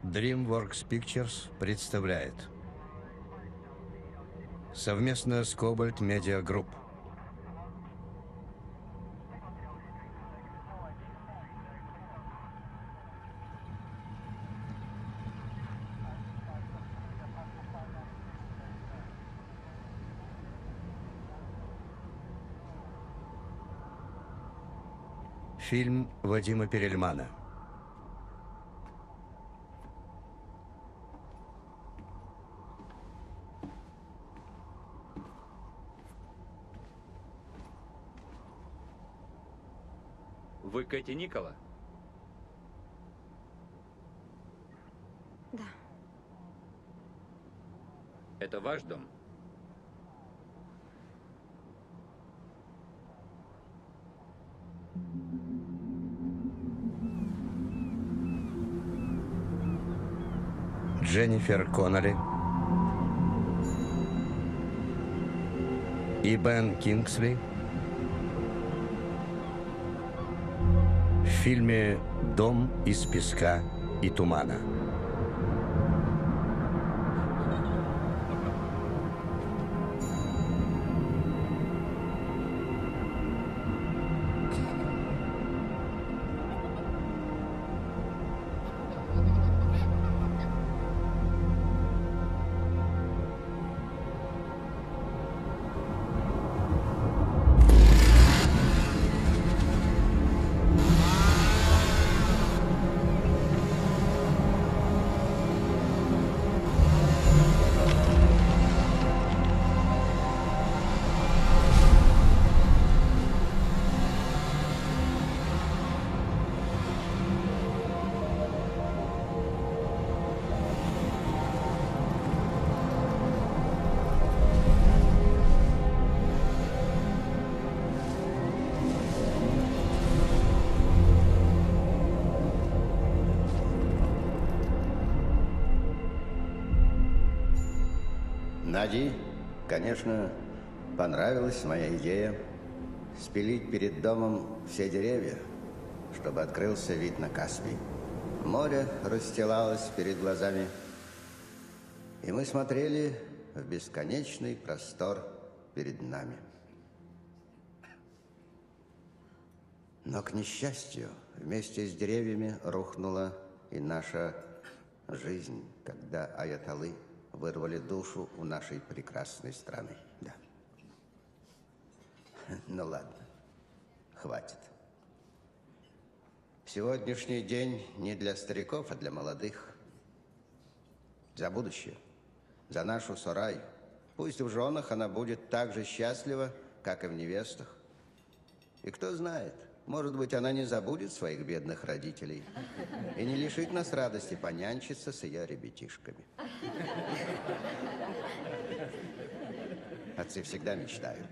DreamWorks Pictures представляет совместно с Cobalt Media Group фильм Вадима Перельмана. Вы Кэти Никола? Да. Это ваш дом? Дженнифер Коннелли и Бен Кингсли в фильме «Дом из песка и тумана». Нади, конечно, понравилась моя идея спилить перед домом все деревья, чтобы открылся вид на Каспий. Море расстилалось перед глазами, и мы смотрели в бесконечный простор перед нами. Но, к несчастью, вместе с деревьями рухнула и наша жизнь, когда аятоллы вырвали душу у нашей прекрасной страны. Да. Ну ладно, хватит. Сегодняшний день не для стариков, а для молодых. За будущее, за нашу Сораю. Пусть в женах она будет так же счастлива, как и в невестах. И кто знает, может быть, она не забудет своих бедных родителей и не лишит нас радости понянчиться с ее ребятишками. Отцы всегда мечтают.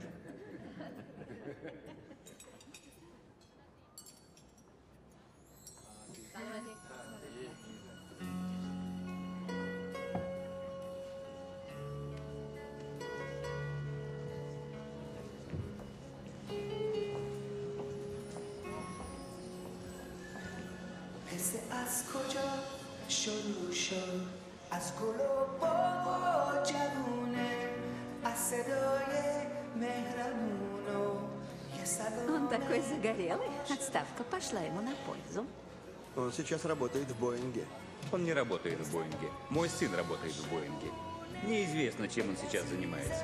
قصه از کجا شروع شد از گل و باغ و جوونه از صدای مهربون و یه صدا. Он такой загорелый. Отставка пошла ему на пользу. Он сейчас работает в Боинге. Он не работает в Боинге. Мой сын работает в Боинге. Неизвестно, чем он сейчас занимается.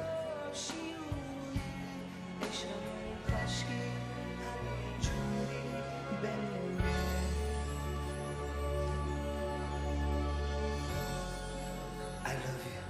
I love you.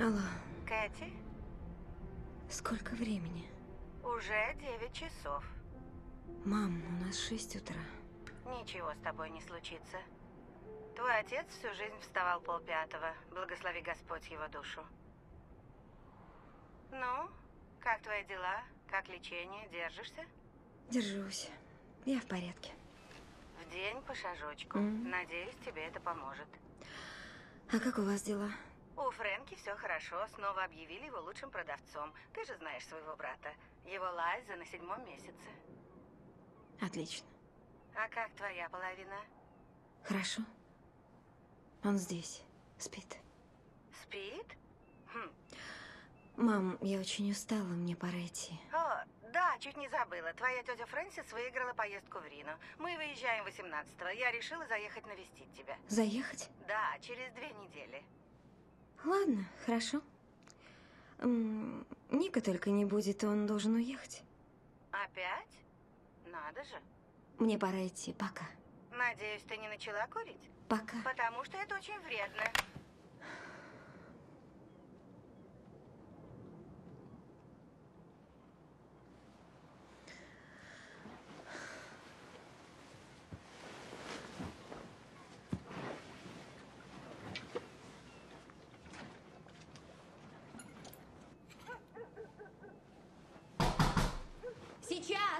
Алло, Кэти, сколько времени? уже 9 часов. Мам, у нас 6 утра. Ничего с тобой не случится. Твой отец всю жизнь вставал 4:30. Благослови Господь его душу. Ну, как твои дела? Как лечение? Держишься? Держусь. Я в порядке. В день по шажочку. Надеюсь, тебе это поможет. А как у вас дела? У Фрэнки все хорошо. Снова объявили его лучшим продавцом. Ты же знаешь своего брата. Его Лайза на 7-м месяце. Отлично. А как твоя половина? Хорошо. Он здесь. Спит. Спит? Хм. Мам, я очень устала, мне пора идти. О, да, чуть не забыла. Твоя тетя Фрэнсис выиграла поездку в Рино. Мы выезжаем 18-го. Я решила заехать навестить тебя. Заехать? Да, через 2 недели. Ладно, хорошо. Ника только не будет, он должен уехать. Опять? Надо же. Мне пора идти. Пока. Надеюсь, ты не начала курить? Пока. Потому что это очень вредно. Сейчас!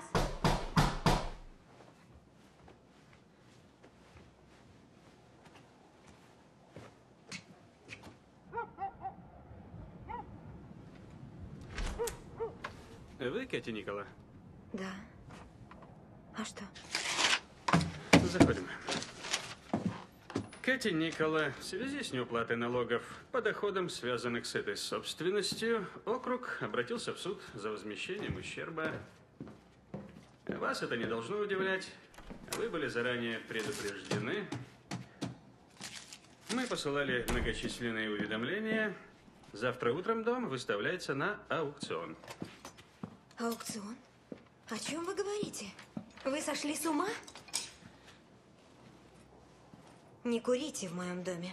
Вы Кэти Никола? Да. А что? Заходим. Кэти Никола, в связи с неуплатой налогов по доходам, связанных с этой собственностью, округ обратился в суд за возмещением ущерба. Вас это не должно удивлять. Вы были заранее предупреждены. Мы посылали многочисленные уведомления. Завтра утром дом выставляется на аукцион. Аукцион? О чем вы говорите? Вы сошли с ума? Не курите в моем доме.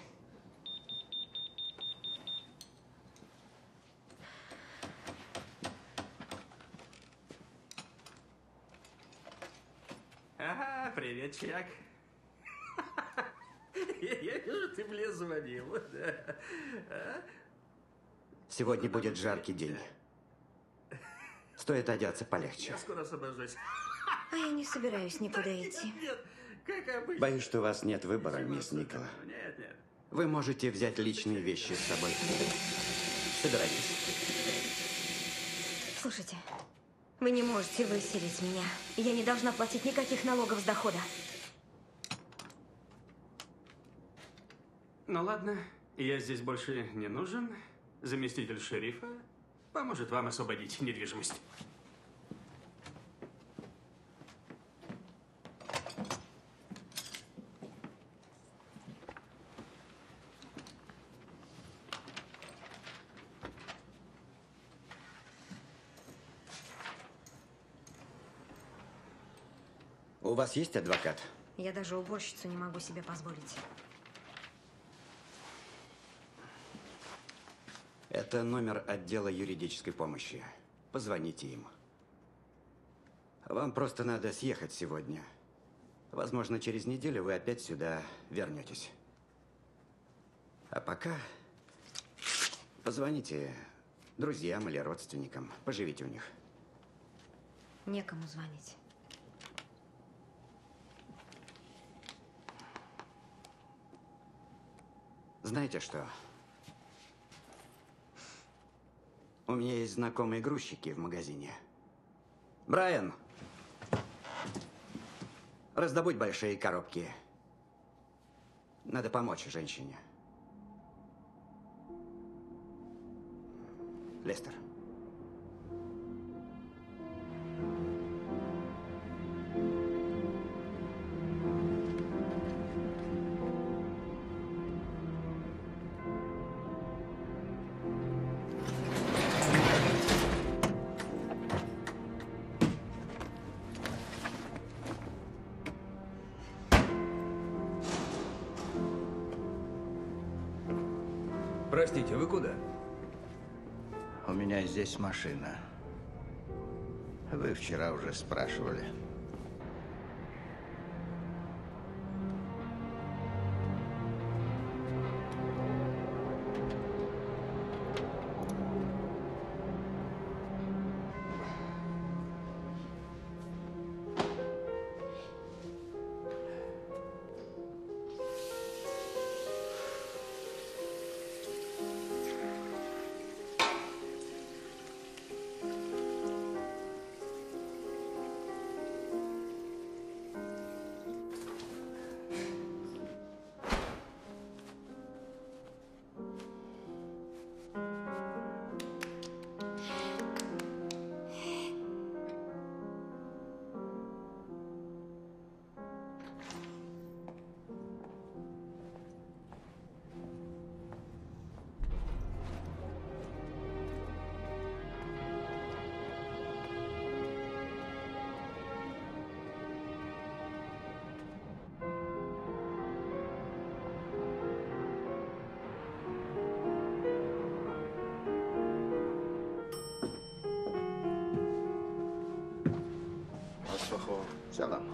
Ага, привет, Чак. Я вижу, ты мне звонил. Сегодня будет жаркий день. Стоит одеться полегче. Я скоро освобожусь. А я не собираюсь никуда идти. Нет, как обычно. Боюсь, что у вас нет выбора, мисс Никола. Нет, нет. Вы можете взять личные вещи с собой. Собирайтесь. Слушайте, вы не можете выселить меня. Я не должна платить никаких налогов с дохода. Ну ладно, я здесь больше не нужен. Заместитель шерифа поможет вам освободить недвижимость. У вас есть адвокат? Я даже уборщицу не могу себе позволить. Это номер отдела юридической помощи. Позвоните им. Вам просто надо съехать сегодня. Возможно, через неделю вы опять сюда вернетесь. А пока позвоните друзьям или родственникам. Поживите у них. Некому звонить. Знаете что? У меня есть знакомые грузчики в магазине. Брайан! Раздобудь большие коробки. Надо помочь женщине. Лестер. Простите, вы куда? меня здесь машина. Вы вчера уже спрашивали. Салам.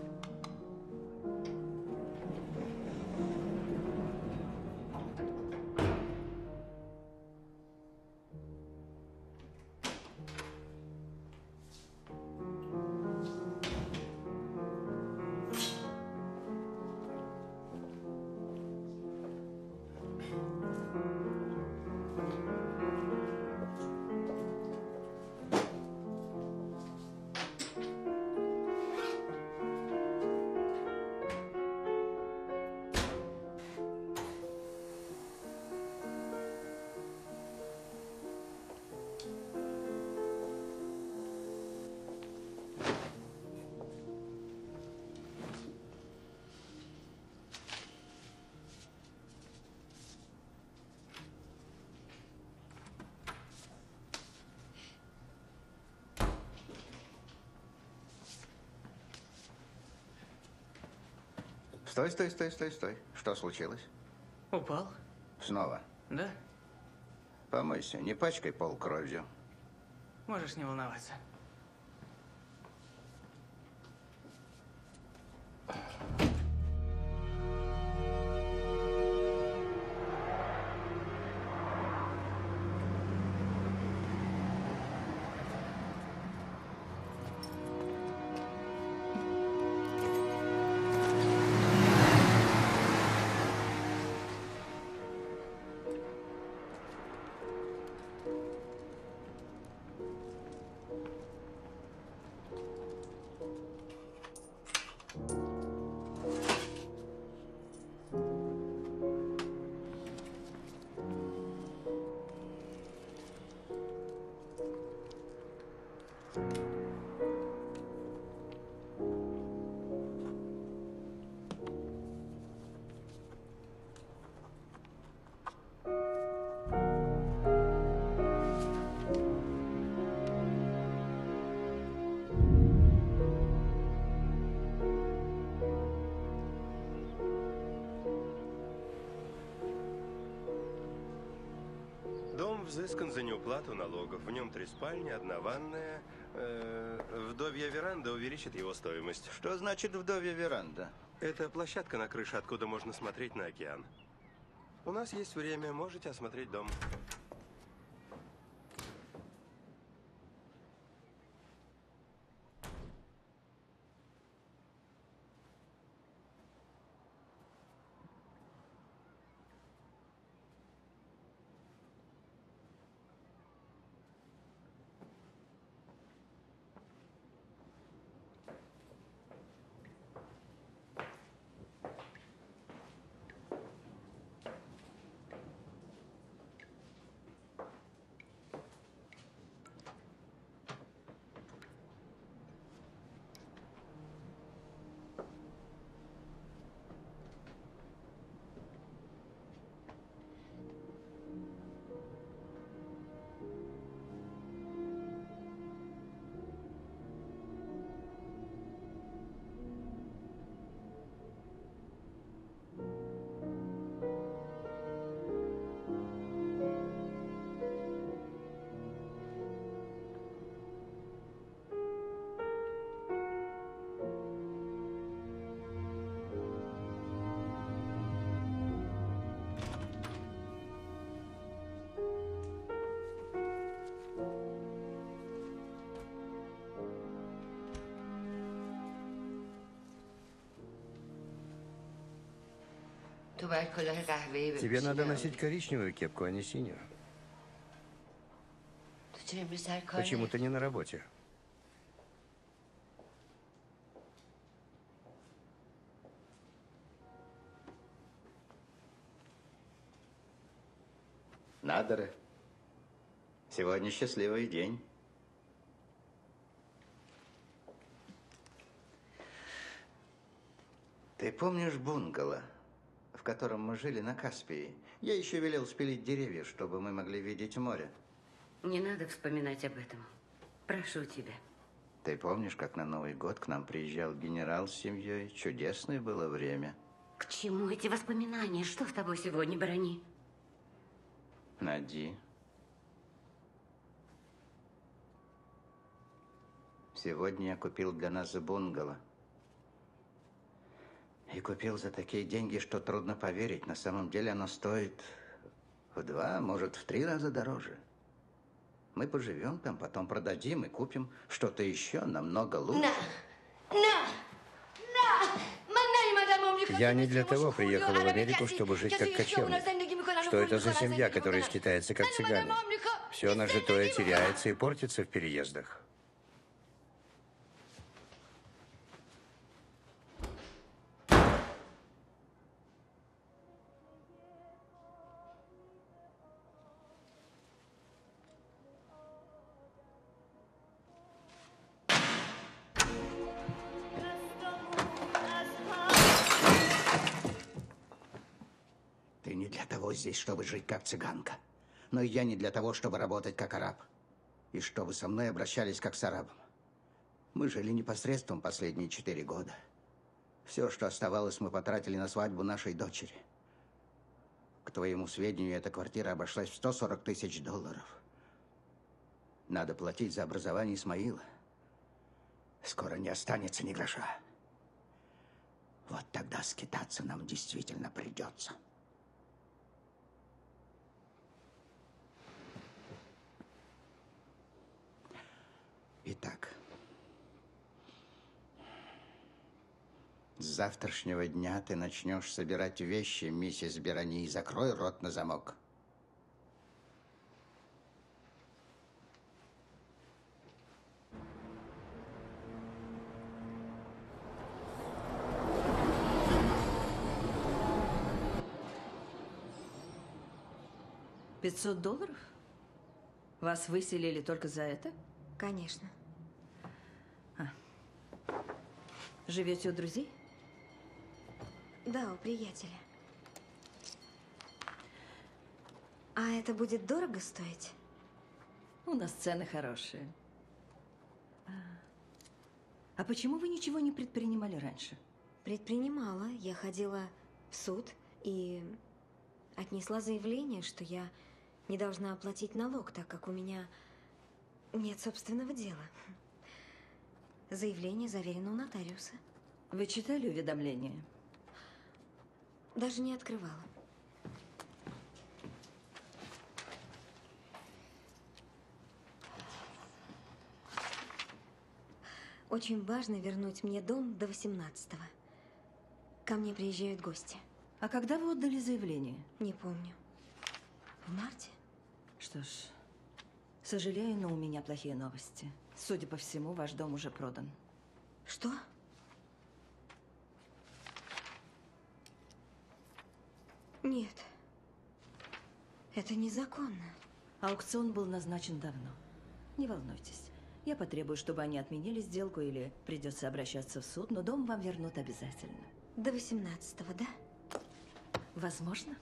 Стой. Что случилось? Упал? Снова. Да? Помойся, не пачкай пол кровью. Можешь не волноваться. Дом взыскан за неуплату налогов. В нем 3 спальни, 1 ванная. Вдовья веранда увеличит его стоимость. Что значит вдовья веранда? Это площадка на крыше, откуда можно смотреть на океан. У нас есть время, можете осмотреть дом. Тебе надо носить коричневую кепку, а не синюю. Почему ты не на работе? Надо же. Сегодня счастливый день. Ты помнишь бунгало, в котором мы жили на Каспии? Я еще велел спилить деревья, чтобы мы могли видеть море. Не надо вспоминать об этом. Прошу тебя. Ты помнишь, как на Новый год к нам приезжал генерал с семьей? Чудесное было время. К чему эти воспоминания? Что с тобой сегодня, Брони? Нади. Сегодня я купил для нас бунгало. И купил за такие деньги, что трудно поверить. На самом деле оно стоит в 2, может, в 3 раза дороже. Мы поживем там, потом продадим и купим что-то еще намного лучше. Я не для того приехала в Америку, чтобы жить как кочевник. Что это за семья, которая скитается как цыгане? Все нажитое теряется и портится в переездах. Ты не для того здесь, чтобы жить как цыганка. Но и я не для того, чтобы работать как араб. И чтобы со мной обращались как с арабом. Мы жили непосредством последние 4 года. Все, что оставалось, мы потратили на свадьбу нашей дочери. К твоему сведению, эта квартира обошлась в $140 тысяч. Надо платить за образование Исмаила. Скоро не останется ни гроша. Вот тогда скитаться нам действительно придется. Итак, с завтрашнего дня ты начнешь собирать вещи, миссис Берани, и закрой рот на замок. $500? Вас выселили только за это? Конечно. Живете у друзей? Да, у приятеля. А это будет дорого стоить? У нас цены хорошие. А почему вы ничего не предпринимали раньше? Предпринимала. Я ходила в суд и отнесла заявление, что я не должна оплатить налог, так как у меня нет собственного дела. Заявление заверено у нотариуса. Вы читали уведомление? Даже не открывала. Очень важно вернуть мне дом до 18-го. Ко мне приезжают гости. А когда вы отдали заявление? Не помню. В марте? Что ж, сожалею, но у меня плохие новости. Судя по всему, ваш дом уже продан. Что? Нет. Это незаконно. Аукцион был назначен давно. Не волнуйтесь. Я потребую, чтобы они отменили сделку или придется обращаться в суд, но дом вам вернут обязательно. До 18-го, да? Возможно.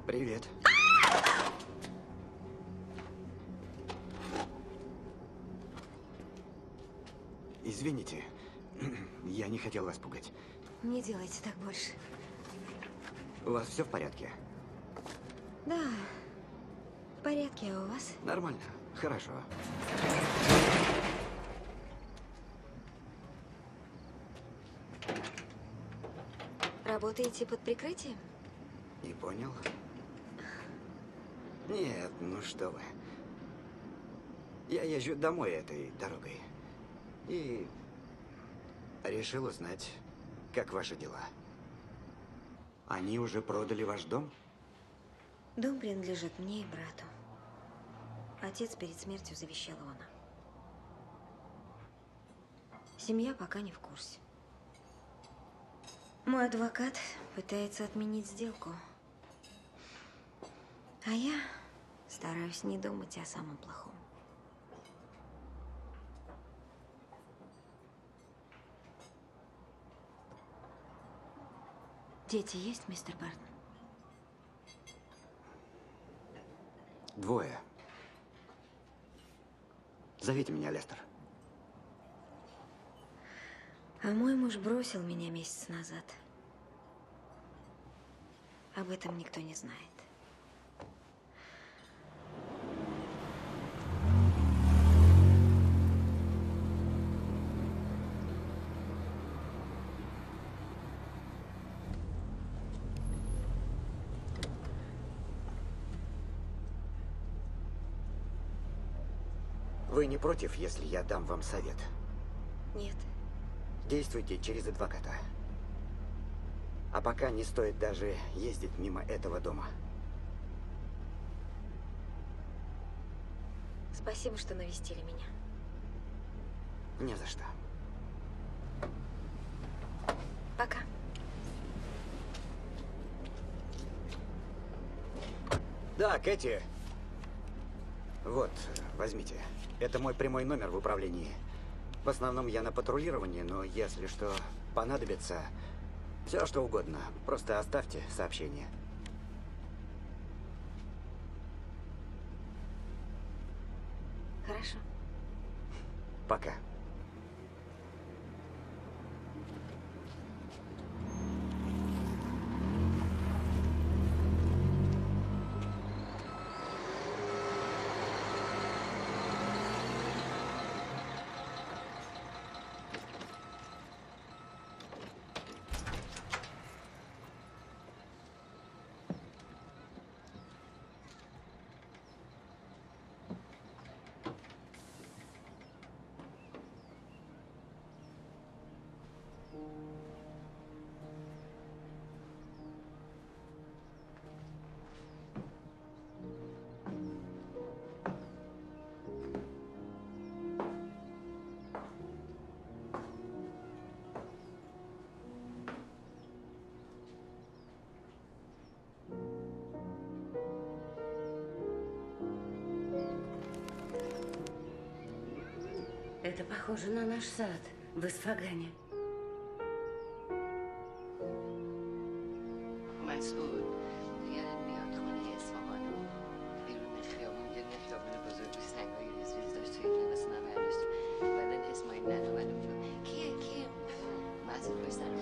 Привет. Извините, я не хотел вас пугать. Не делайте так больше. У вас все в порядке? Да, в порядке, а у вас? Нормально. Хорошо. Работаете под прикрытием? Не понял? Нет, ну что вы. Я езжу домой этой дорогой. И решил узнать, как ваши дела. Они уже продали ваш дом? Дом принадлежит мне и брату. Отец перед смертью завещал его нам. Семья пока не в курсе. Мой адвокат пытается отменить сделку. А я стараюсь не думать о самом плохом. Дети есть, мистер Бартон? Двое. Зовите меня Лестер. А мой муж бросил меня месяц назад. Об этом никто не знает. Вы не против, если я дам вам совет? Нет. Действуйте через адвоката. А пока не стоит даже ездить мимо этого дома. Спасибо, что навестили меня. Не за что. Пока. Да, Кэти. Вот, возьмите. Это мой прямой номер в управлении. В основном я на патрулировании, но если что понадобится, все что угодно, просто оставьте сообщение. Хорошо. Пока. Это похоже на наш сад в Исфагане. مسعود یادت میاد خونه اصفهان رو بیرون خیابون یه نفتابون بزرگ و سنگای ریز ریز داشت توی لباسم هم برداشت بعدن اسماعیل ندومد اونجا کیه مسعود باش سلام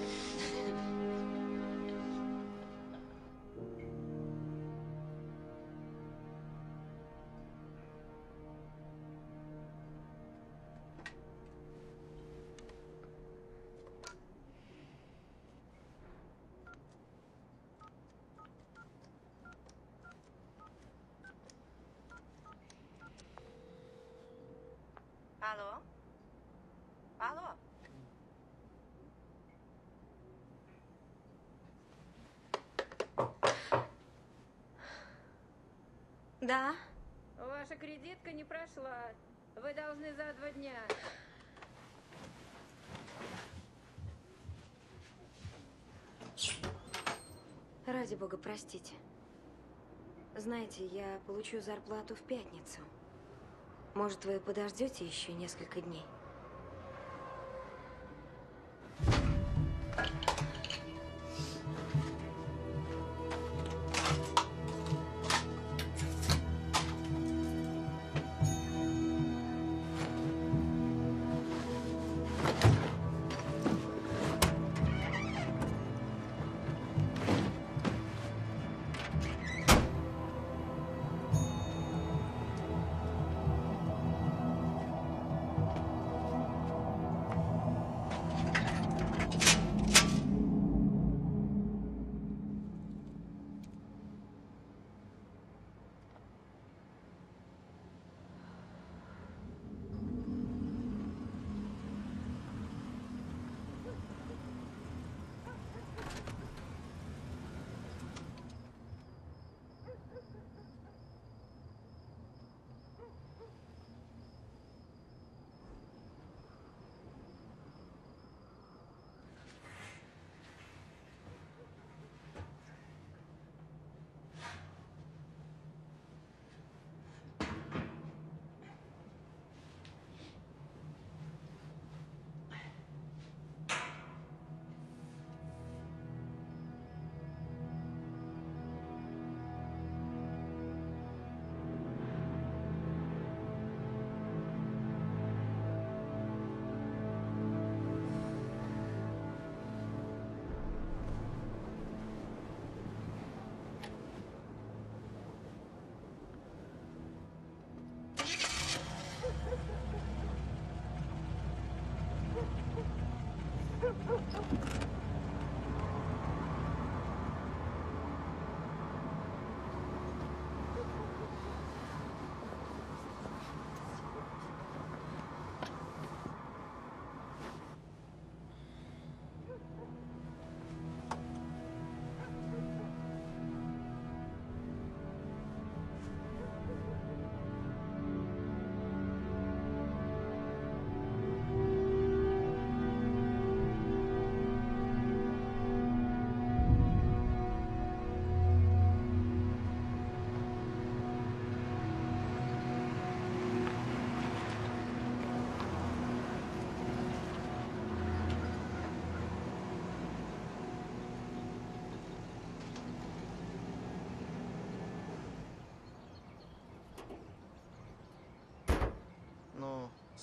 Алло? Алло? Да? Ваша кредитка не прошла. Вы должны за 2 дня. Ради бога, простите. Знаете, я получу зарплату в пятницу. Может, вы подождете еще несколько дней?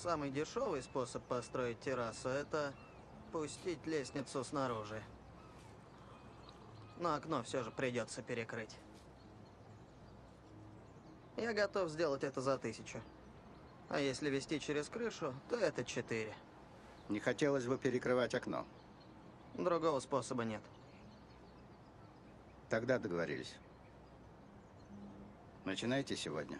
Самый дешевый способ построить террасу – это пустить лестницу снаружи. Но окно все же придется перекрыть. Я готов сделать это за 1000. А если вести через крышу, то это 4. Не хотелось бы перекрывать окно. Другого способа нет. Тогда договорились. Начинайте сегодня.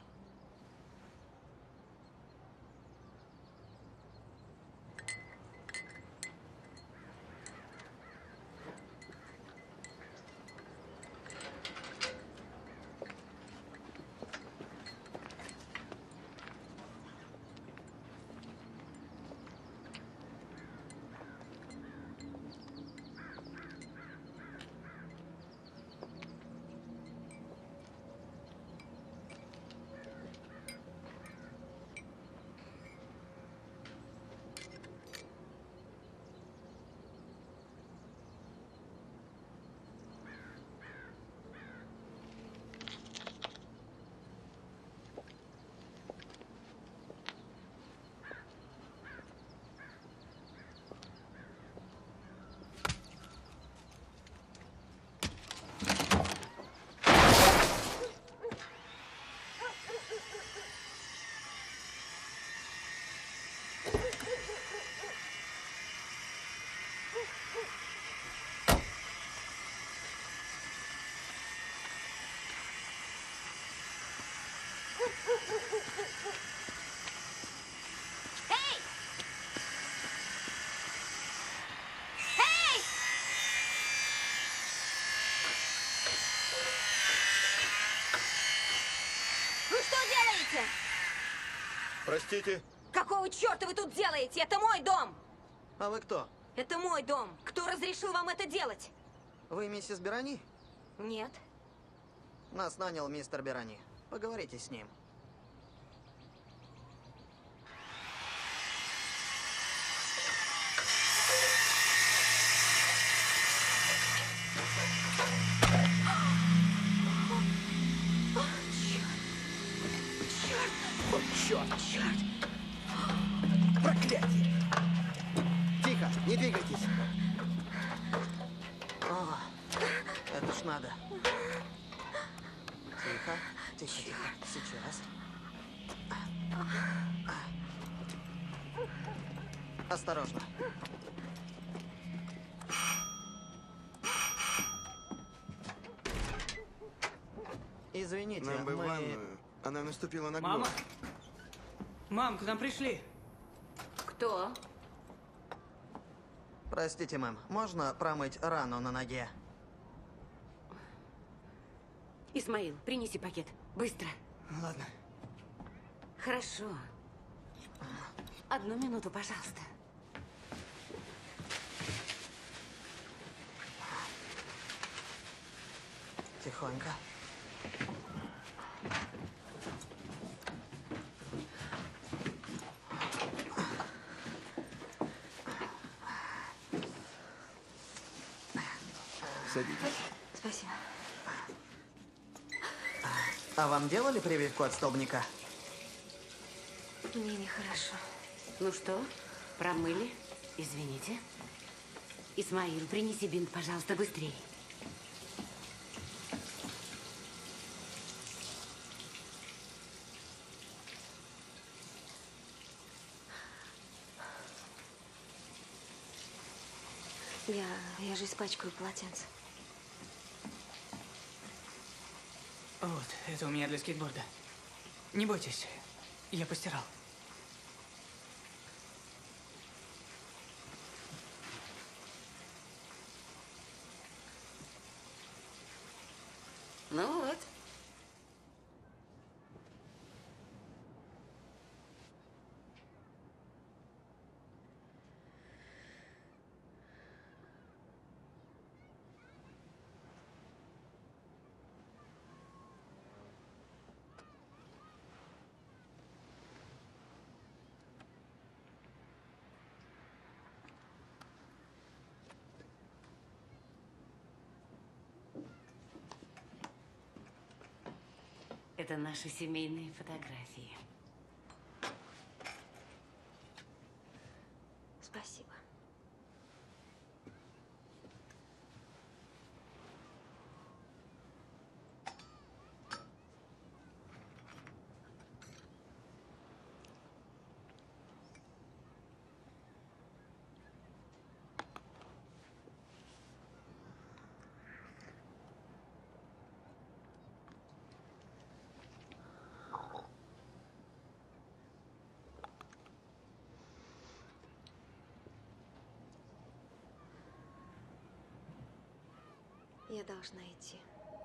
Вы что делаете? Простите? Какого черта вы тут делаете? Это мой дом! А вы кто? Это мой дом. Кто разрешил вам это делать? Вы миссис Берани? Нет. Нас нанял мистер Берани. Поговорите с ним. Черт! Черт! Проклятие! Тихо, не двигайтесь. О, это ж надо. Тихо, тихо, тихо. Сейчас. Осторожно. Извините, Нам бы в мы... ванную. Она наступила на Мама? гвоздь. Мам, к нам пришли. Кто? Простите, мэм, можно промыть рану на ноге? Исмаил, принеси пакет. Быстро. Ладно. Хорошо. 1 минуту, пожалуйста. Тихонько. Садитесь. Спасибо. А вам делали прививку от столбняка? Мне нехорошо. Ну что, промыли? Извините. Исмаил, принеси бинт, пожалуйста, быстрее. Я же испачкаю полотенце. Вот, это у меня для скейтборда. Не бойтесь, я постирал. Ну вот. Это наши семейные фотографии. Я должна идти.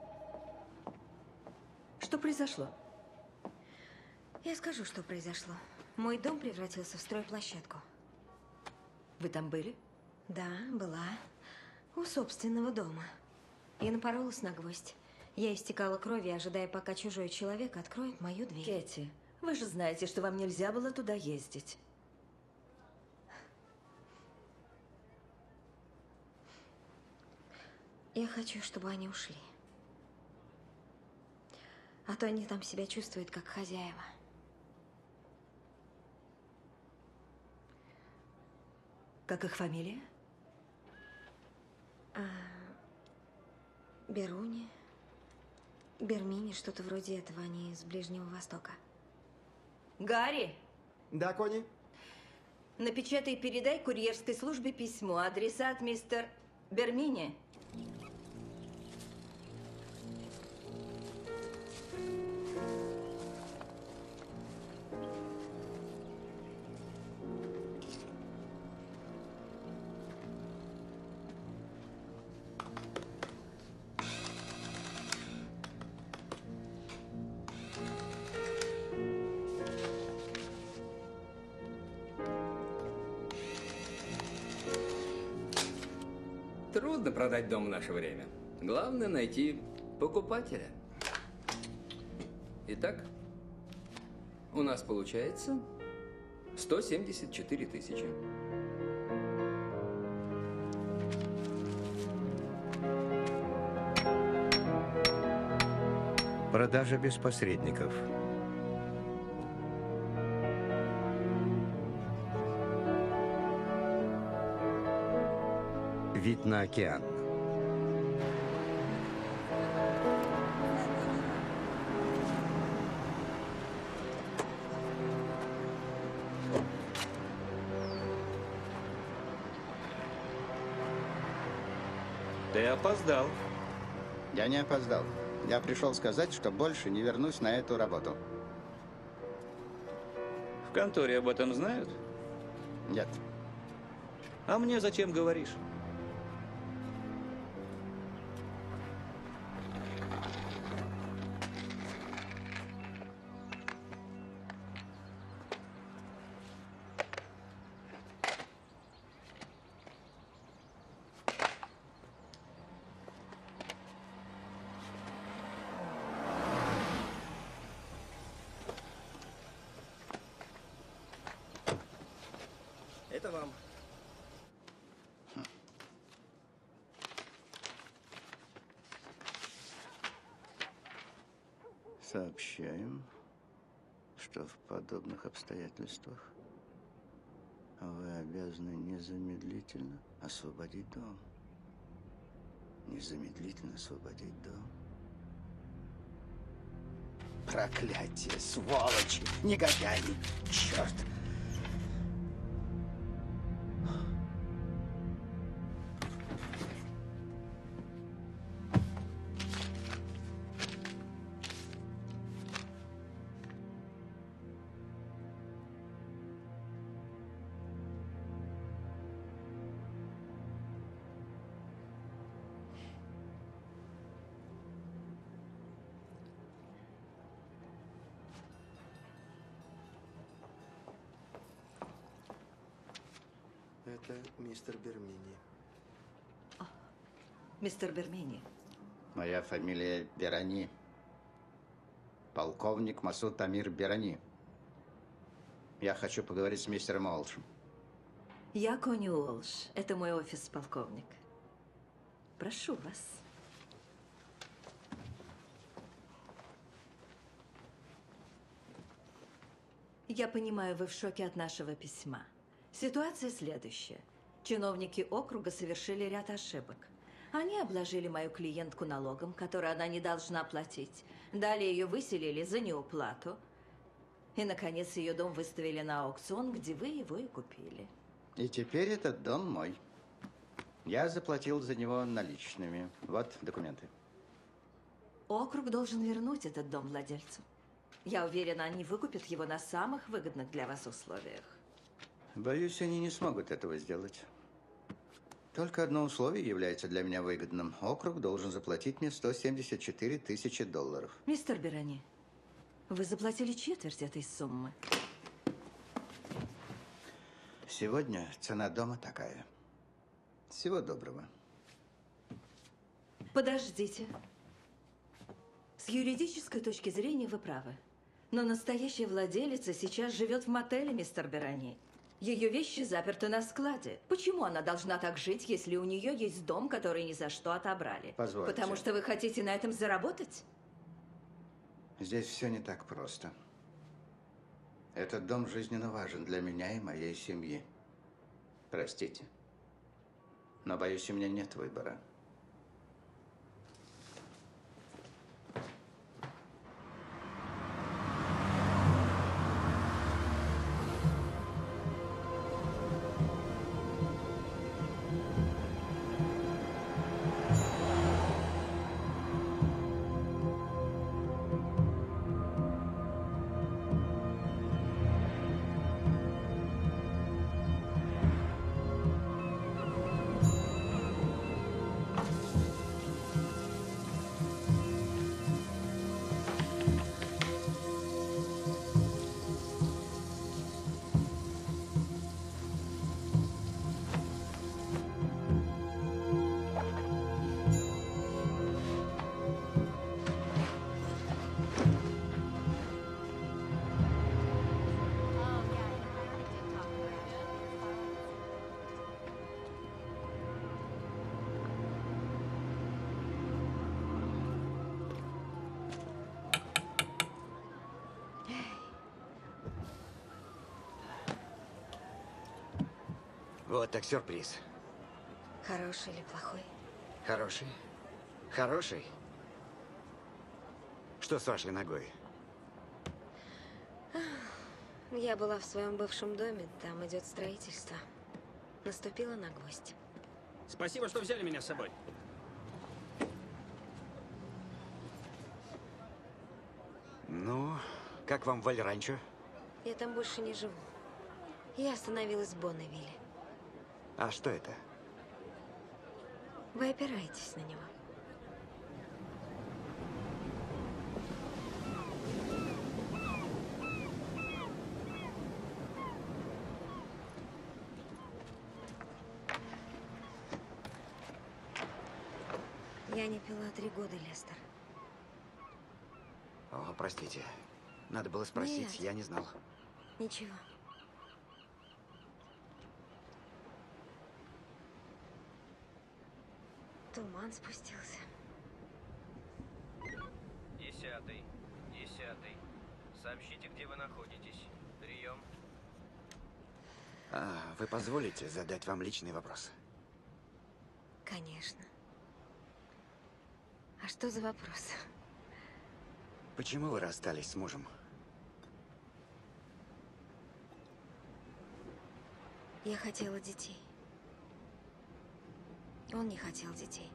Что произошло? Я скажу, что произошло. Мой дом превратился в стройплощадку. Вы там были? Да, была. У собственного дома. Я напоролась на гвоздь. Я истекала кровью, ожидая, пока чужой человек откроет мою дверь. Кэти, вы же знаете, что вам нельзя было туда ездить. Я хочу, чтобы они ушли. А то они там себя чувствуют, как хозяева. Как их фамилия? Беруни. Бермини, что-то вроде этого. Они из Ближнего Востока. Гарри! Да, Кони? Напечатай и передай курьерской службе письмо. Адресат мистер Бермини. Трудно продать дом в наше время. Главное найти покупателя. Итак, у нас получается 174 тысячи. Продажа без посредников. Вид на океан. Ты опоздал. Я не опоздал. Я пришел сказать, что больше не вернусь на эту работу. В конторе об этом знают? Нет. А мне зачем говоришь? Это вам. Сообщаем, что в подобных обстоятельствах вы обязаны незамедлительно освободить дом. Незамедлительно освободить дом. Проклятие, сволочи, негодяи, черт! Это мистер Бермини. Мистер Бермини. Моя фамилия Берани. Полковник Масуд Амир Берани. Я хочу поговорить с мистером Уолшем. Я Кони Уолш. Это мой офис, полковник. Прошу вас. Я понимаю, вы в шоке от нашего письма. Ситуация следующая. Чиновники округа совершили ряд ошибок. Они обложили мою клиентку налогом, который она не должна платить. Далее ее выселили за неуплату. И, наконец, ее дом выставили на аукцион, где вы его и купили. И теперь этот дом мой. Я заплатил за него наличными. Вот документы. Округ должен вернуть этот дом владельцу. Я уверена, они выкупят его на самых выгодных для вас условиях. Боюсь, они не смогут этого сделать. Только одно условие является для меня выгодным. Округ должен заплатить мне 174 тысячи долларов. Мистер Берани, вы заплатили четверть этой суммы. Сегодня цена дома такая. Всего доброго. Подождите. С юридической точки зрения вы правы. Но настоящая владелица сейчас живет в мотеле, мистер Берани. Ее вещи заперты на складе. Почему она должна так жить, если у нее есть дом, который ни за что отобрали? Позвольте. Потому что вы хотите на этом заработать? Здесь все не так просто. Этот дом жизненно важен для меня и моей семьи. Простите. Но, боюсь, у меня нет выбора. Вот так сюрприз. Хороший или плохой? Хороший? Хороший? Что с вашей ногой? Я была в своем бывшем доме, там идет строительство. Наступила на гвоздь. Спасибо, что взяли меня с собой. Ну, как вам Валь-Ранчо? Я там больше не живу. Я остановилась в Бонневилле. А что это? Вы опираетесь на него. Я не пила 3 года, Лестер. О, простите. Надо было спросить, Нет. я не знал. Ничего. Туман спустился. 10-й. Сообщите, где вы находитесь. Прием. Вы позволите задать вам личный вопрос? Конечно. А что за вопрос? Почему вы расстались с мужем? Я хотела детей. Он не хотел детей.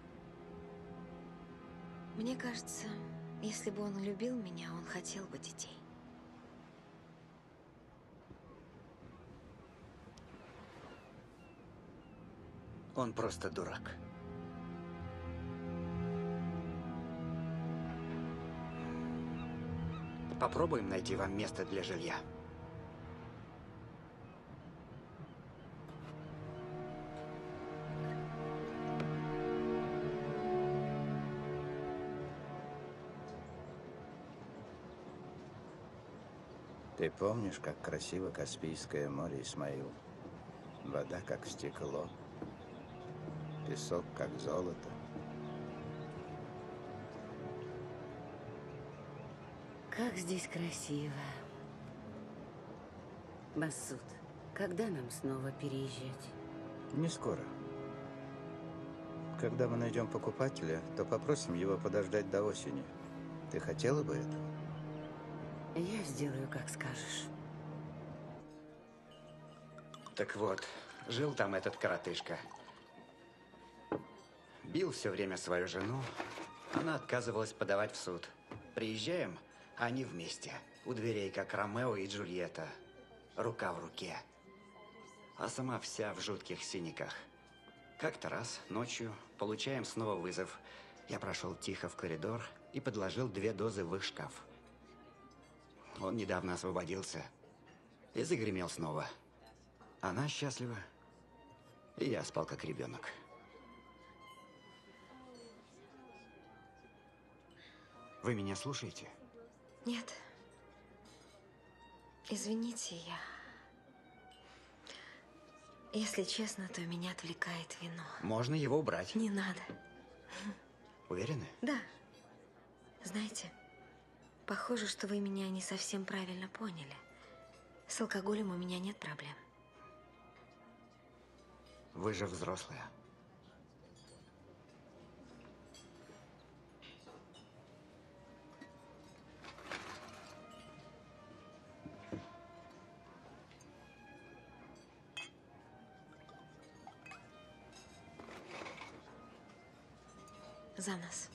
Мне кажется, если бы он любил меня, он хотел бы детей. Он просто дурак. Попробуем найти вам место для жилья. Ты помнишь, как красиво Каспийское море, Исмаил? Вода, как стекло. Песок, как золото. Как здесь красиво. Масуд, когда нам снова переезжать? Не скоро. Когда мы найдем покупателя, то попросим его подождать до осени. Ты хотела бы этого? Я сделаю, как скажешь. Так вот, жил там этот коротышка. Бил все время свою жену. Она отказывалась подавать в суд. Приезжаем, а они вместе. У дверей, как Ромео и Джульетта. Рука в руке. А сама вся в жутких синяках. Как-то раз ночью получаем снова вызов. Я прошел тихо в коридор и подложил 2 дозы в их шкаф. Он недавно освободился и загремел снова. Она счастлива, и я спал как ребенок. Вы меня слушаете? Нет. Извините, Если честно, то меня отвлекает вино. Можно его убрать. Не надо. Уверены? Да. Знаете, похоже, что вы меня не совсем правильно поняли. С алкоголем у меня нет проблем. Вы же взрослая. За нас.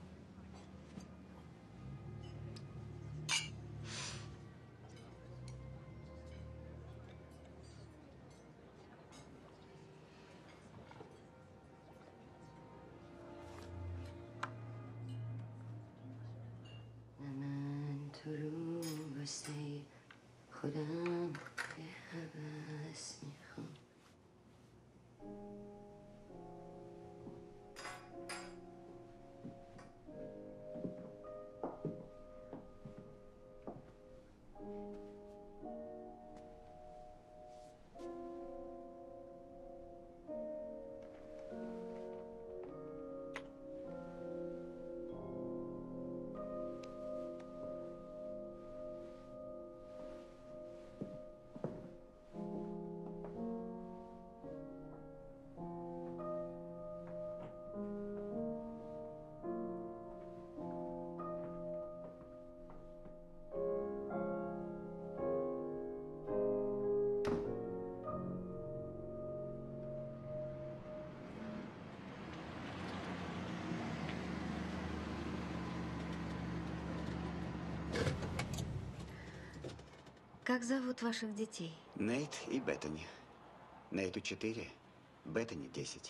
Как зовут ваших детей? Нейт и Беттани. Нейту 4, Беттани 10.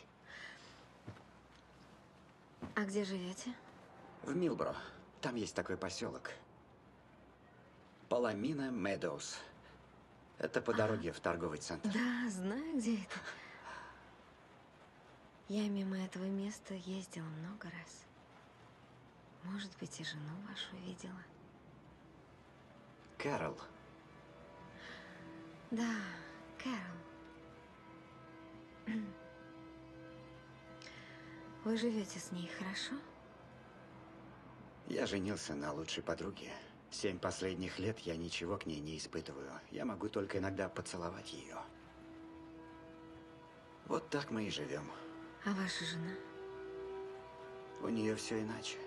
А где живете? В Милбро. Там есть такой поселок. Паламина Медоуз. Это по дороге в торговый центр. Да, знаю, где это. Я мимо этого места ездила много раз. Может быть, и жену вашу видела. Кэрол. Да, Кэрол. Вы живете с ней хорошо? Я женился на лучшей подруге. 7 последних лет я ничего к ней не испытываю. Я могу только иногда поцеловать ее. Вот так мы и живем. А ваша жена? У нее все иначе.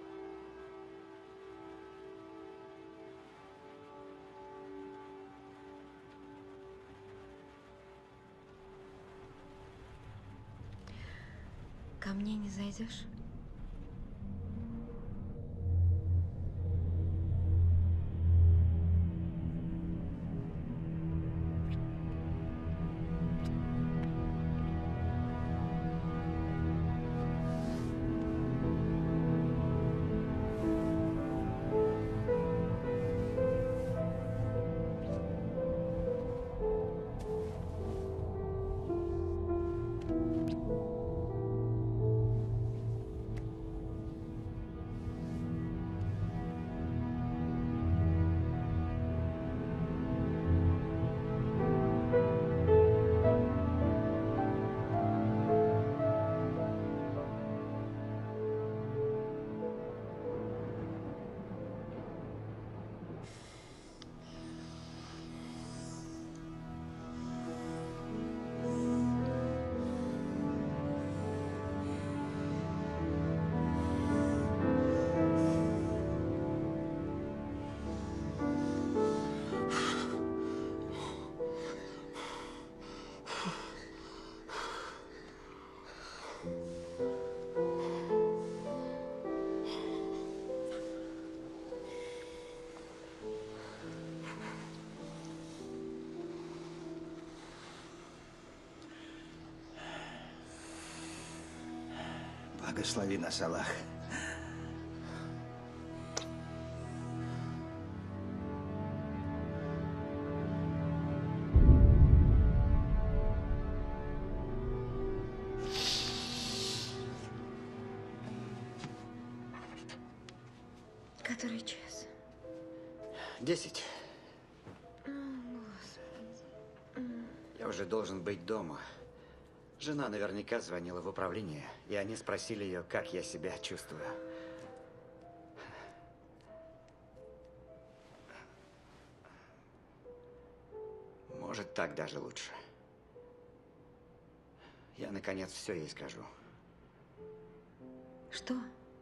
Ко мне не зайдешь? Благослови нас, Аллах. Который час? 10. О, Господи. Я уже должен быть дома. Жена наверняка звонила в управление, и они спросили ее, как я себя чувствую. Может, так даже лучше. Я, наконец, все ей скажу. Что?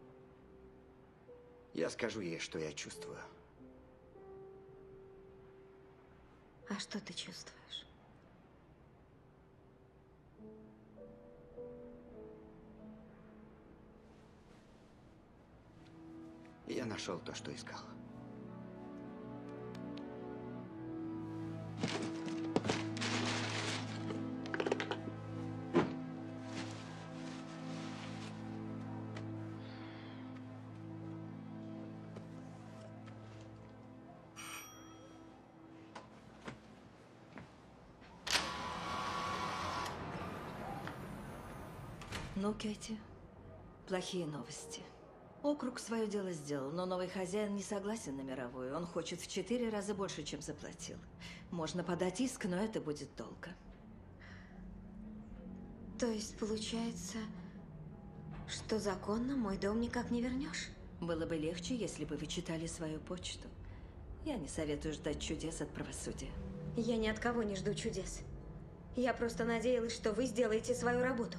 Я скажу ей, что я чувствую. А что ты чувствуешь? Я нашел то, что искал. Ну, Кэти, плохие новости. Округ свое дело сделал, но новый хозяин не согласен на мировую. Он хочет в 4 раза больше, чем заплатил. Можно подать иск, но это будет долго. То есть получается, что законно мой дом никак не вернешь? Было бы легче, если бы вы читали свою почту. Я не советую ждать чудес от правосудия. Я ни от кого не жду чудес. Я просто надеялась, что вы сделаете свою работу.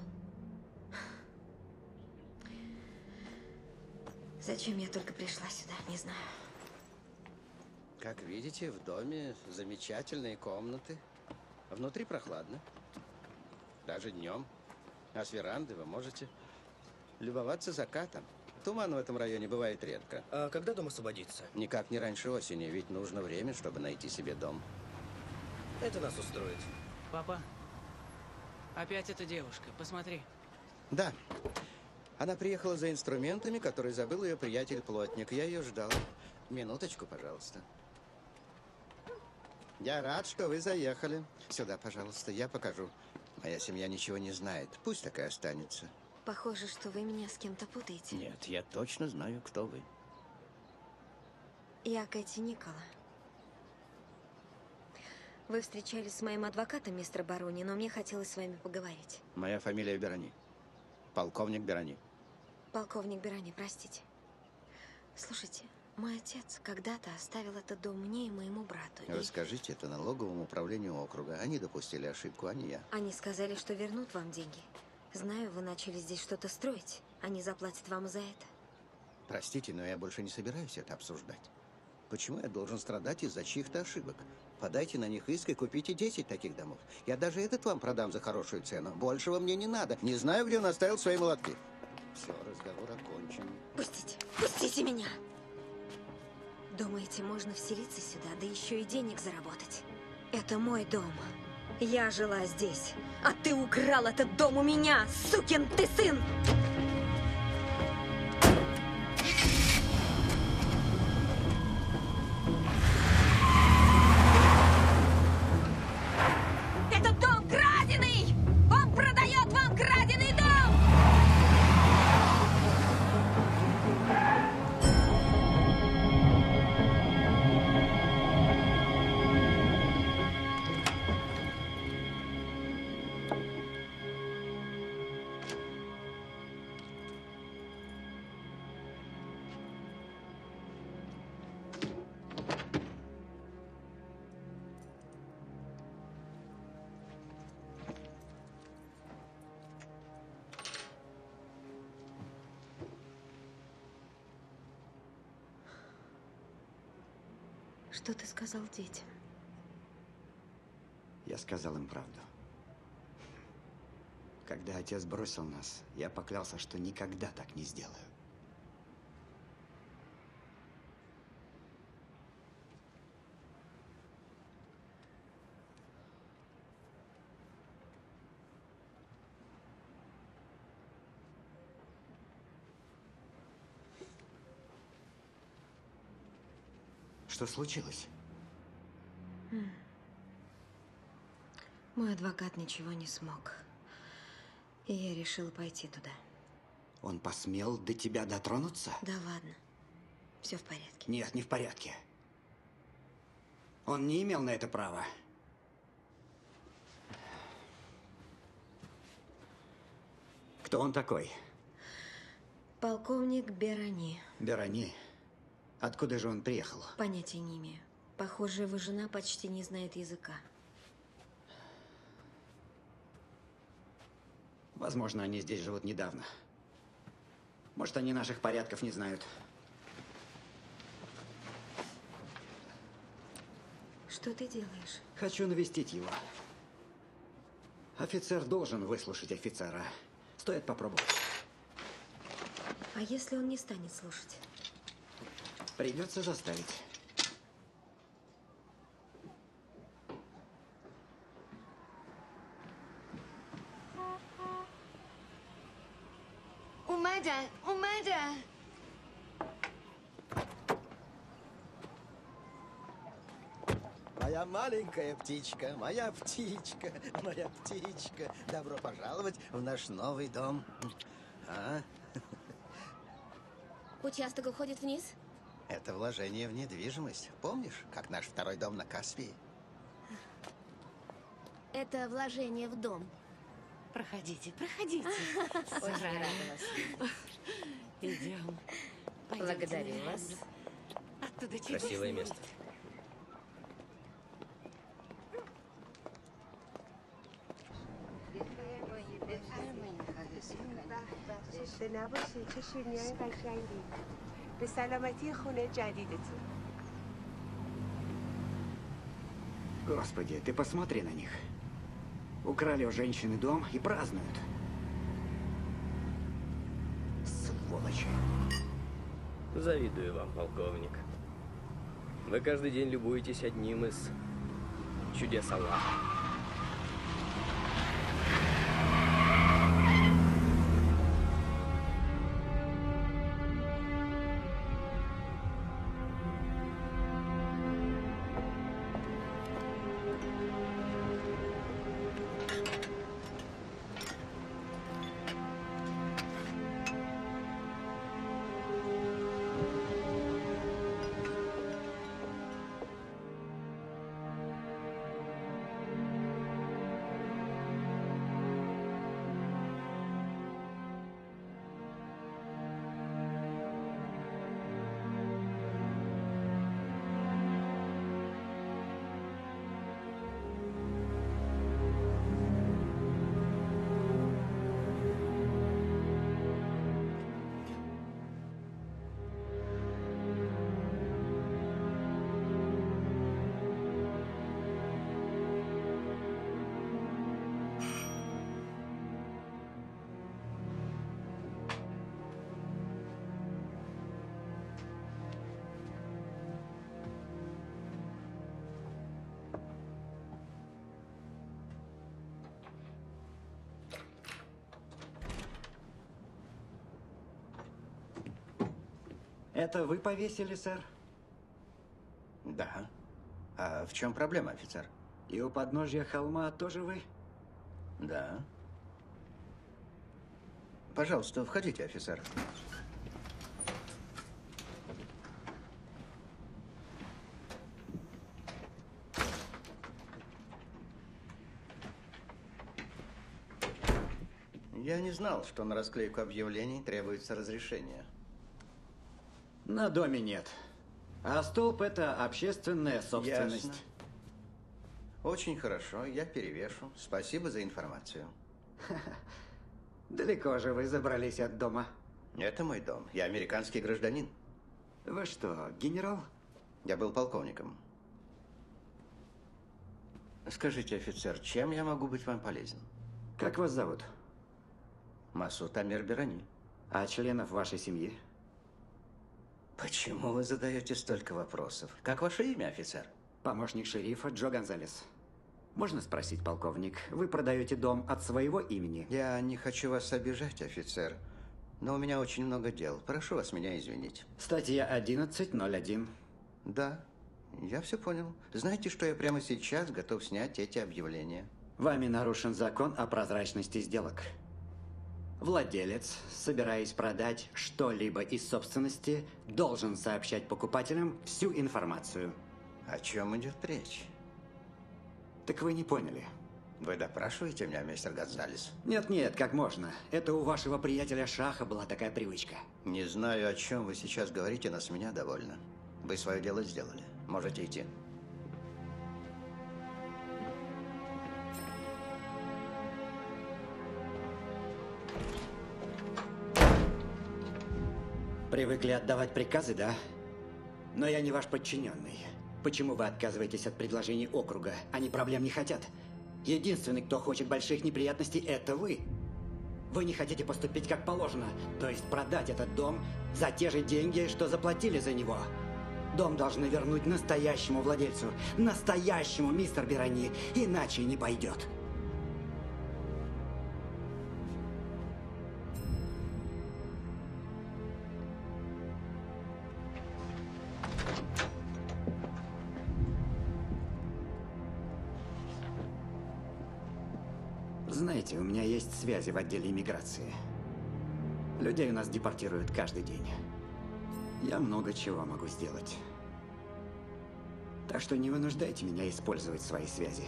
Зачем я только пришла сюда, не знаю. Как видите, в доме замечательные комнаты. А внутри прохладно. Даже днем. А с веранды вы можете любоваться закатом. Туман в этом районе бывает редко. А когда дом освободится? Никак не раньше осени, ведь нужно время, чтобы найти себе дом. Это нас устроит. Папа, опять эта девушка, посмотри. Да. Она приехала за инструментами, которые забыл ее приятель-плотник. Я ее ждал. Минуточку, пожалуйста. Я рад, что вы заехали. Сюда, пожалуйста, я покажу. Моя семья ничего не знает. Пусть так и останется. Похоже, что вы меня с кем-то путаете. Нет, я точно знаю, кто вы. Я Кэти Никола. Вы встречались с моим адвокатом, мистер Барони, но мне хотелось с вами поговорить. Моя фамилия Берани. Полковник Берани. Полковник Берани, простите. Слушайте, мой отец когда-то оставил этот дом мне и моему брату. Расскажите это налоговому управлению округа. Они допустили ошибку, а не я. Они сказали, что вернут вам деньги. Знаю, вы начали здесь что-то строить. Они заплатят вам за это. Простите, но я больше не собираюсь это обсуждать. Почему я должен страдать из-за чьих-то ошибок? Подайте на них иск и купите 10 таких домов. Я даже этот вам продам за хорошую цену. Большего мне не надо. Не знаю, где он оставил свои молотки. Все, разговор окончен. Пустите! Пустите меня! Думаете, можно вселиться сюда, да еще и денег заработать? Это мой дом. Я жила здесь, а ты украл этот дом у меня, сукин ты сын! Этот дом краденый! Он продает вам краденый дом! Что ты сказал детям? Я сказал им правду. Когда отец бросил нас, я поклялся, что никогда так не сделаю. Что случилось? Мой адвокат ничего не смог. И я решила пойти туда. Он посмел до тебя дотронуться? Да ладно. Все в порядке. Нет, не в порядке. Он не имел на это права. Кто он такой? Полковник Берани. Берани? Откуда же он приехал? Понятия не имею. Похоже, его жена почти не знает языка. Возможно, они здесь живут недавно. Может, они наших порядков не знают. Что ты делаешь? Хочу навестить его. Офицер должен выслушать офицера. Стоит попробовать. А если он не станет слушать? Придется заставить. اومدن اومدن Моя маленькая птичка, моя птичка, моя птичка. Добро пожаловать в наш новый дом. А? Участок уходит вниз? Это вложение в недвижимость. Помнишь, как наш второй дом на Каспии? Это вложение в дом. Проходите, проходите. Очень рада вас. Идем. Благодарю вас. Оттуда чего Красивое снимать? место. نباشید چه شیرینی‌های قشنگی به سلامتی خونه جدیدتون. Господи, ты посмотри на них. Украли у женщины дом и празднуют. Сволочи. Завидую вам, полковник. Вы каждый день любуетесь одним из чудес Аллаха. Это вы повесили, сэр? Да. А в чем проблема, офицер? И у подножья холма тоже вы? Да. Пожалуйста, входите, офицер. Я не знал, что на расклейку объявлений требуется разрешение. На доме нет. А столб – это общественная собственность. Ясно. Очень хорошо, я перевешу. Спасибо за информацию. Далеко же вы забрались от дома? Это мой дом. Я американский гражданин. Вы что, генерал? Я был полковником. Скажите, офицер, чем я могу быть вам полезен? Как вас зовут? Масуд Амир Берани. А членов вашей семьи? Почему вы задаете столько вопросов? Как ваше имя, офицер? Помощник шерифа Джо Гонзалес. Можно спросить, полковник, вы продаете дом от своего имени? Я не хочу вас обижать, офицер, но у меня очень много дел. Прошу вас меня извинить. Статья 11.01. Да, Я все понял. Знаете, что я прямо сейчас готов снять эти объявления? Вами нарушен закон о прозрачности сделок. Владелец, собираясь продать что-либо из собственности, должен сообщать покупателям всю информацию. О чем идет речь? Так вы не поняли. Вы допрашиваете меня, мистер Гонзалес? Нет, как можно. Это у вашего приятеля Шаха была такая привычка. Не знаю, о чем вы сейчас говорите, но с меня довольно. Вы свое дело сделали. Можете идти. Привыкли отдавать приказы, да? Но я не ваш подчиненный. Почему вы отказываетесь от предложений округа? Они проблем не хотят. Единственный, кто хочет больших неприятностей, это вы. Вы не хотите поступить как положено, то есть продать этот дом за те же деньги, что заплатили за него. Дом должны вернуть настоящему владельцу. Настоящему, мистер Берани, иначе не пойдет. Знаете, у меня есть связи в отделе иммиграции. Людей у нас депортируют каждый день. Я много чего могу сделать. Так что не вынуждайте меня использовать свои связи.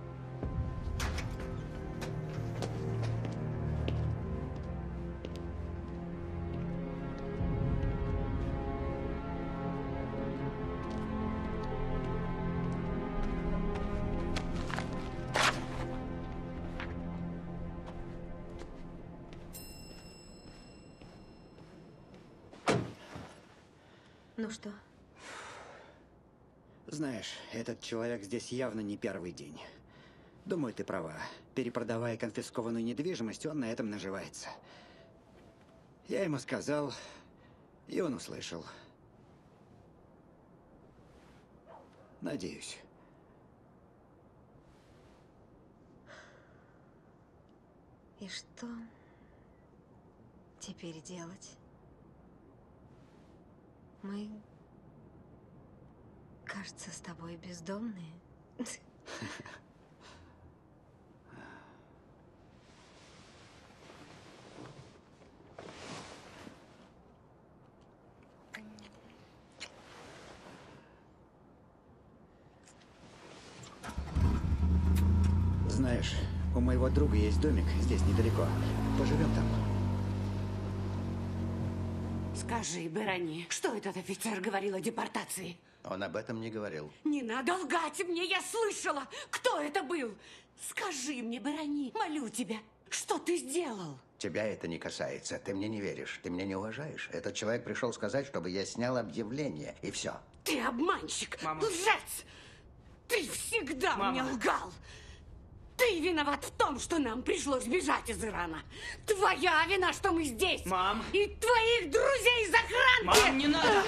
Ну что? Знаешь, этот человек здесь явно не первый день. Думаю, ты права. Перепродавая конфискованную недвижимость, он на этом наживается. Я ему сказал, и он услышал. Надеюсь. И что теперь делать? Мы, кажется, с тобой бездомные. Знаешь, у моего друга есть домик здесь недалеко. Поживем там. Скажи, Берани, что этот офицер говорил о депортации? Он об этом не говорил. Не надо лгать мне, я слышала! Кто это был? Скажи мне, Берани, молю тебя, что ты сделал? Тебя это не касается. Ты мне не веришь. Ты меня не уважаешь. Этот человек пришел сказать, чтобы я снял объявление. И все. Ты обманщик! Мама. Лжец! Ты всегда мне лгал! Ты виноват в том, что нам пришлось бежать из Ирана. Твоя вина, что мы здесь. Мам. И твоих друзей из охранки. Мам, не надо.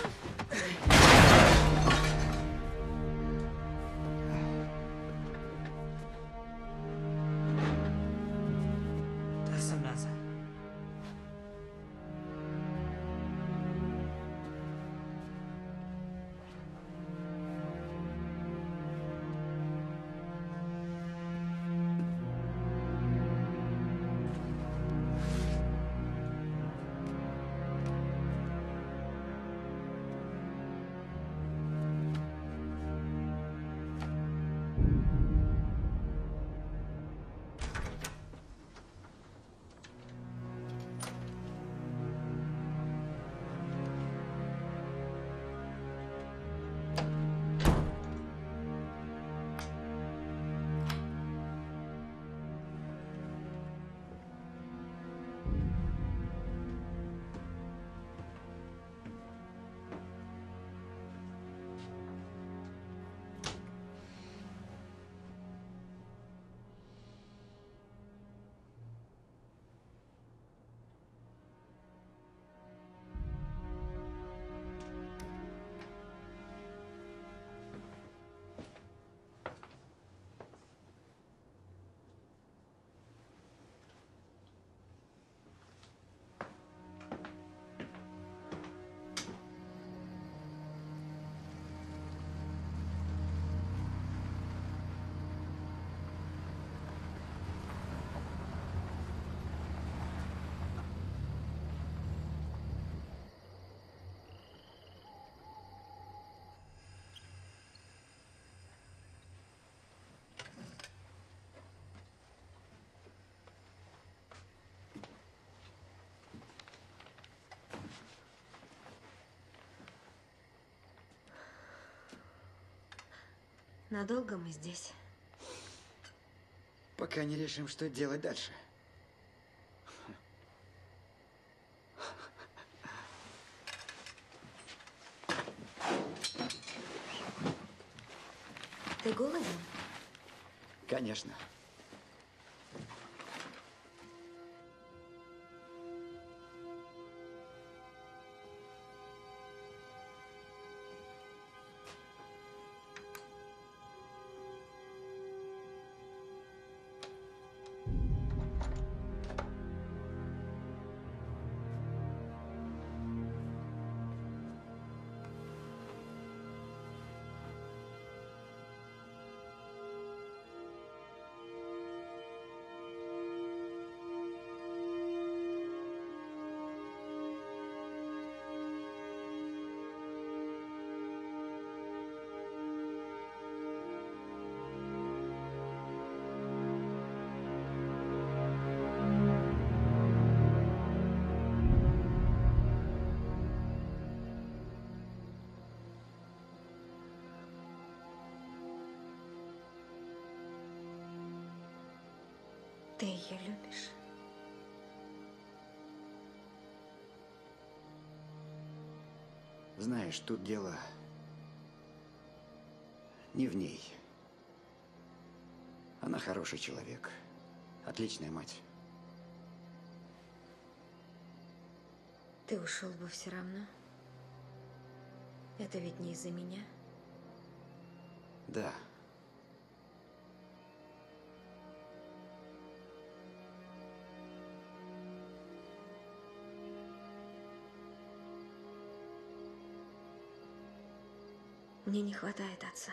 Надолго мы здесь? Пока не решим, что делать дальше. Ты голоден? Конечно. Ты ее любишь? Знаешь, тут дело не в ней. Она хороший человек, отличная мать. Ты ушел бы все равно. Это ведь не из-за меня. Да. Мне не хватает отца.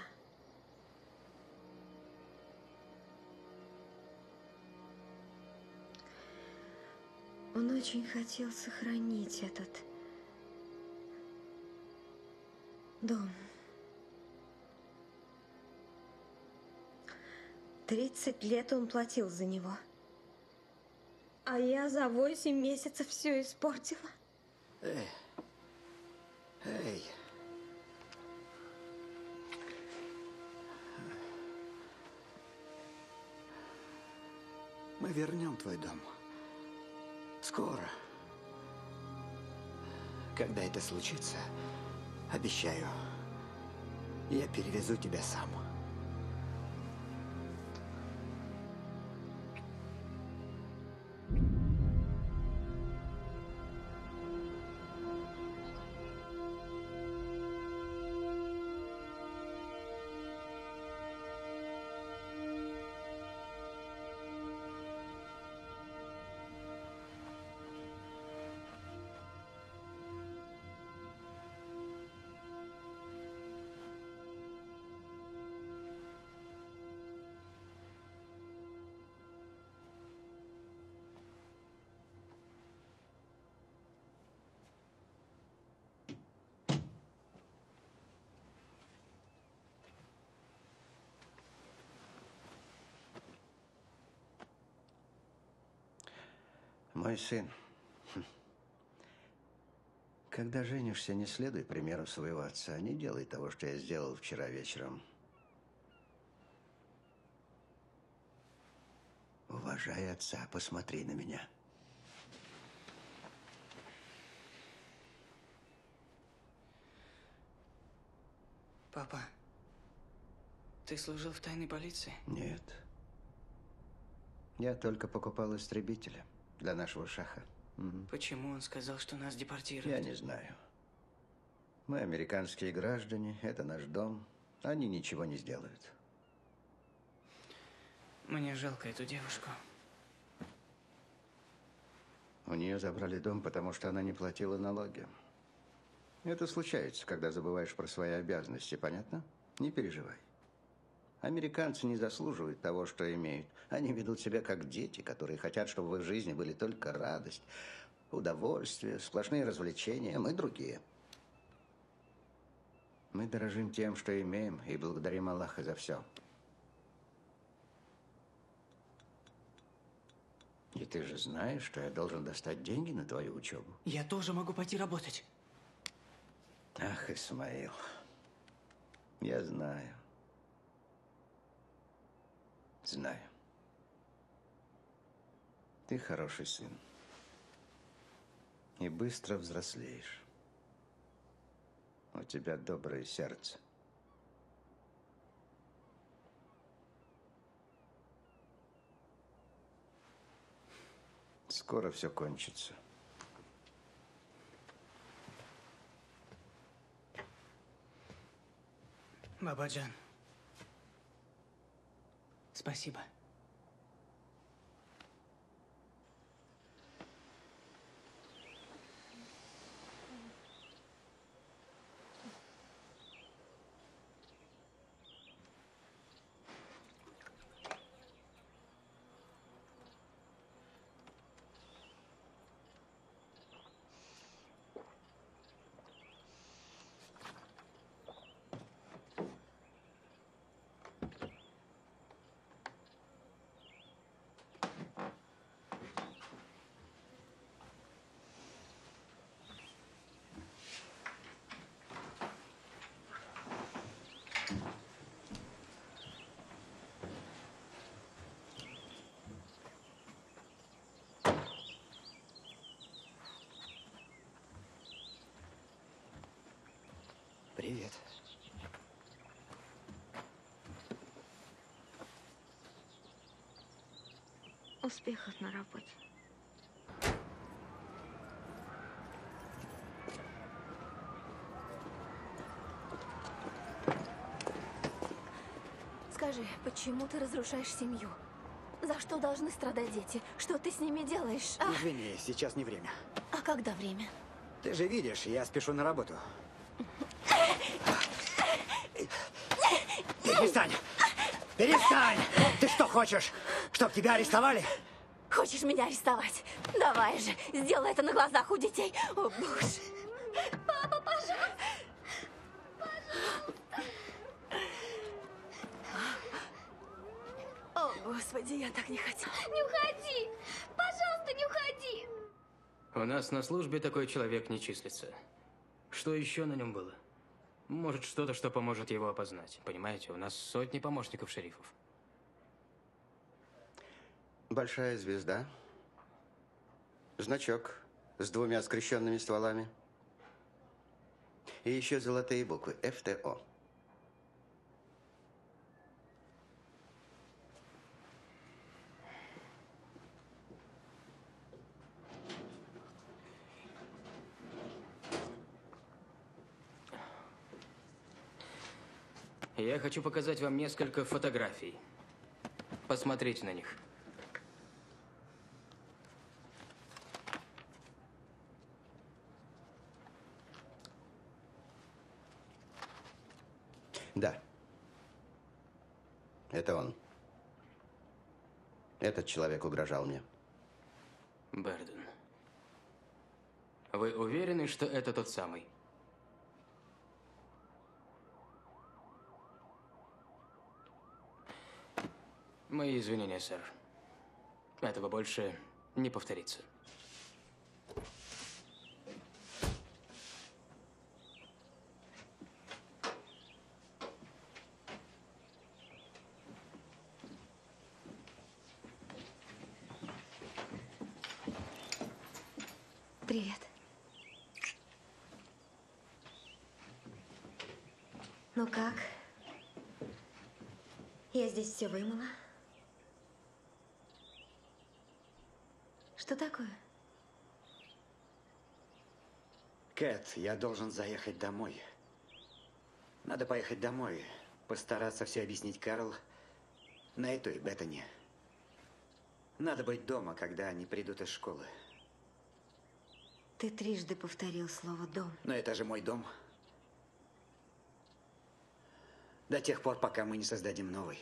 Он очень хотел сохранить этот дом. 30 лет он платил за него. А я за 8 месяцев все испортила. Эй. Мы вернем твой дом. Скоро. Когда это случится, обещаю, я перевезу тебя сам. Мой сын, когда женишься, не следуй примеру своего отца. Не делай того, что я сделал вчера вечером. Уважай отца, посмотри на меня. Папа, ты служил в тайной полиции? Нет. Я только покупал истребителя для нашего шаха. Почему он сказал, что нас депортируют? Я не знаю. Мы американские граждане, это наш дом. Они ничего не сделают. Мне жалко эту девушку. У нее забрали дом, потому что она не платила налоги. Это случается, когда забываешь про свои обязанности, понятно? Не переживай. Американцы не заслуживают того, что имеют. Они ведут себя как дети, которые хотят, чтобы в их жизни были только радость, удовольствие, сплошные развлечения. Мы другие. Мы дорожим тем, что имеем, и благодарим Аллаха за все. И ты же знаешь, что я должен достать деньги на твою учебу. Я тоже могу пойти работать. Ах, Исмаил, я знаю. Знаю. Ты хороший сын. И быстро взрослеешь. У тебя доброе сердце. Скоро все кончится. Бабаджан, спасибо. Привет. Успехов на работе. Скажи, почему ты разрушаешь семью? За что должны страдать дети? Что ты с ними делаешь? А, Извини, сейчас не время. а когда время? Ты же видишь, я спешу на работу. Перестань! Перестань! Ты что хочешь? Чтоб тебя арестовали? Хочешь меня арестовать? Давай же, сделай это на глазах у детей. О, боже. Папа, пожалуйста. О, Господи, я так не хотела. Не уходи! Пожалуйста, не уходи! У нас на службе такой человек не числится. Что еще на нем было? Может, что-то, что поможет его опознать. Понимаете, у нас сотни помощников шерифов. Большая звезда. Значок с 2 скрещенными стволами. И еще золотые буквы ФТО. Я хочу показать вам несколько фотографий. Посмотрите на них. Да. Это он. Этот человек угрожал мне. Берден. Вы уверены, что это тот самый? Мои извинения, сэр. Этого больше не повторится. Привет. Ну как? Я здесь все вымыла. Что такое? Кэт, я должен заехать домой. Надо поехать домой, постараться все объяснить Карл, Нейту и Беттани. Надо быть дома, когда они придут из школы. Ты трижды повторил слово «дом». Но это же мой дом. До тех пор, пока мы не создадим новый.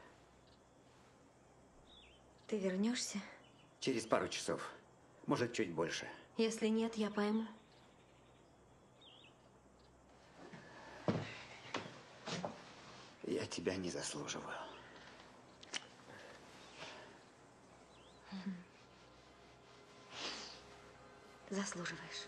Ты вернешься? Через пару часов. Может, чуть больше. Если нет, я пойму. Я тебя не заслуживаю. Заслуживаешь.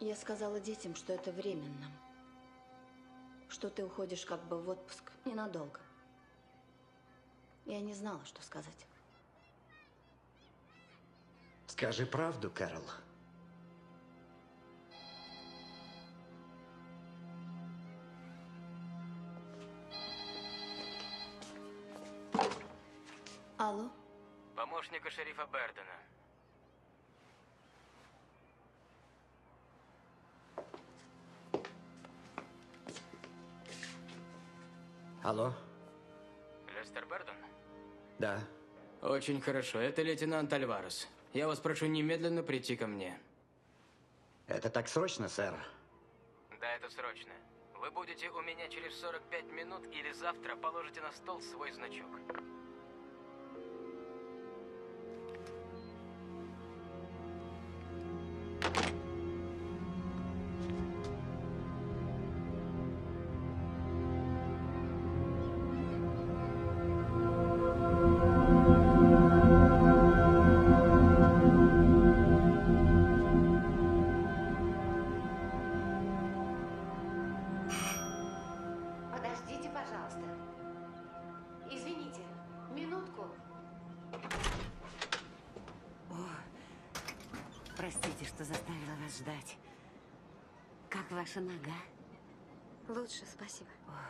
Я сказала детям, что это временно. Что ты уходишь как бы в отпуск ненадолго. Я не знала, что сказать. Скажи правду, Кэрол. Алло? Помощника шерифа Бердена. Алло? Лестер Берден? Да. Очень хорошо. Это лейтенант Альварес. Я вас прошу немедленно прийти ко мне. Это так срочно, сэр? Да, это срочно. Вы будете у меня через 45 минут или завтра положите на стол свой значок. Подождите, пожалуйста. Извините, минутку. Простите, что заставила вас ждать. Как ваша нога? Лучше, спасибо.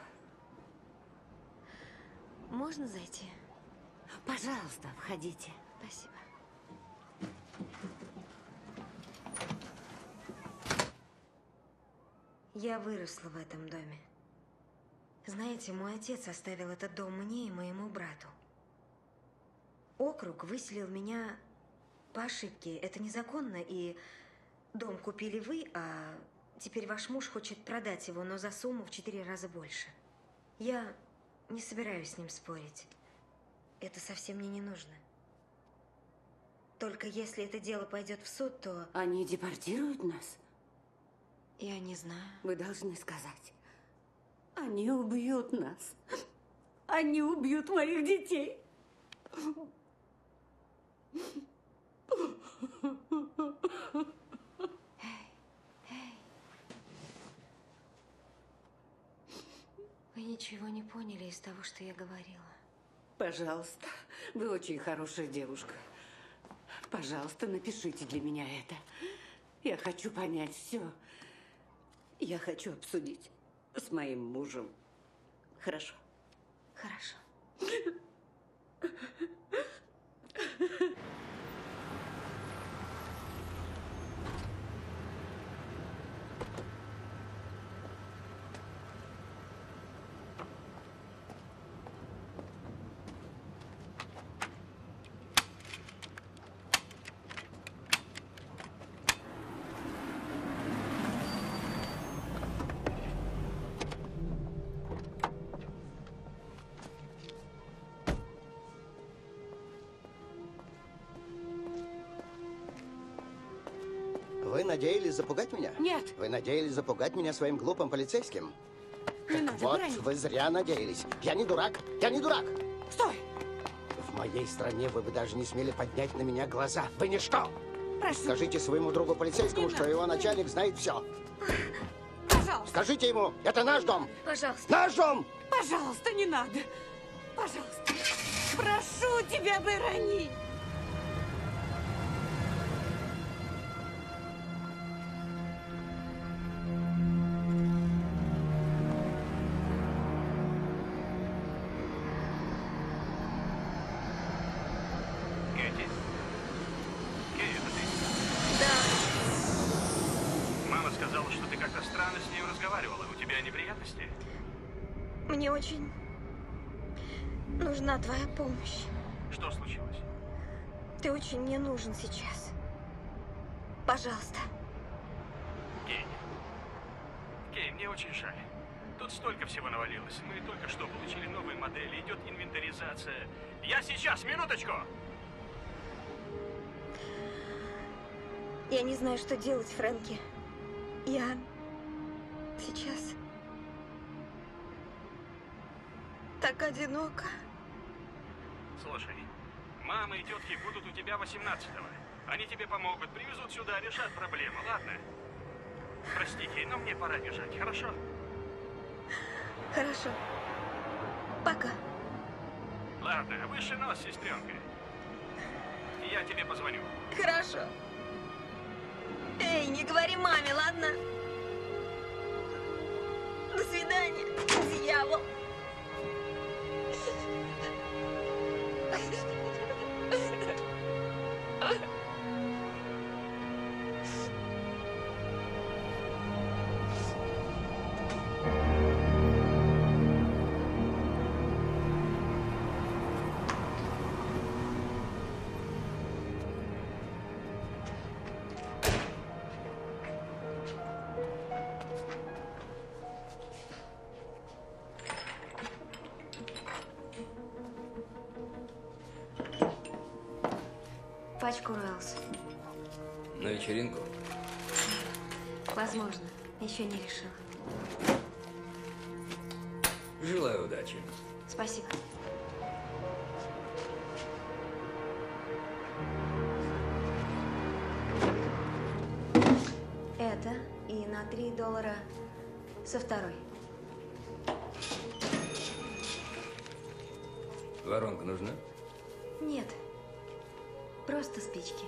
Можно зайти? Пожалуйста, входите. Спасибо. Я выросла в этом доме. Знаете, мой отец оставил этот дом мне и моему брату. Округ выселил меня по ошибке. Это незаконно, и дом купили вы, а теперь ваш муж хочет продать его, но за сумму в 4 раза больше. Я не собираюсь с ним спорить. Это совсем мне не нужно. Только если это дело пойдет в суд, то... Они депортируют нас? Я не знаю. Вы должны сказать. Они убьют нас. Они убьют моих детей. Вы ничего не поняли из того, что я говорила. Пожалуйста, вы очень хорошая девушка. Пожалуйста, напишите для меня это. Я хочу понять все. Я хочу обсудить с моим мужем. Хорошо? Хорошо. Вы надеялись запугать меня? Нет. Вы надеялись запугать меня своим глупым полицейским? Не надо, Вот, Брайан. вы зря надеялись. Я не дурак. Я не дурак. Стой! В моей стране вы бы даже не смели поднять на меня глаза. Вы ничто. Прошу. Скажите своему другу полицейскому, что его начальник знает все. Пожалуйста. Скажите ему, это наш дом. Пожалуйста. Наш дом! Пожалуйста, не надо. Пожалуйста. Прошу тебя, Верони. Кэти? Кэй, это ты? Да. Мама сказала, что ты как-то странно с ней разговаривала. У тебя неприятности? Мне очень нужна твоя помощь. Что случилось? Ты очень мне нужен сейчас. Пожалуйста. Кей. Кей, мне очень жаль. Тут столько всего навалилось. Мы только что получили новые модели, идет инвентаризация. Я сейчас, минуточку! Я не знаю, что делать, Фрэнки. Я сейчас так одинока. Слушай, мама и тетки будут у тебя 18-го. Они тебе помогут, привезут сюда, решат проблему, ладно? Простите, но мне пора бежать, хорошо? Хорошо. Пока. Ладно, выше нос, сестренка. Я тебе позвоню. Хорошо. Эй, не говори маме, ладно? До свидания, дьявол. Пачку Роялс. На вечеринку? Возможно. Еще не решила. Желаю удачи. Спасибо. Это и на $3 со второй. Воронка нужна? Нет. Просто спички.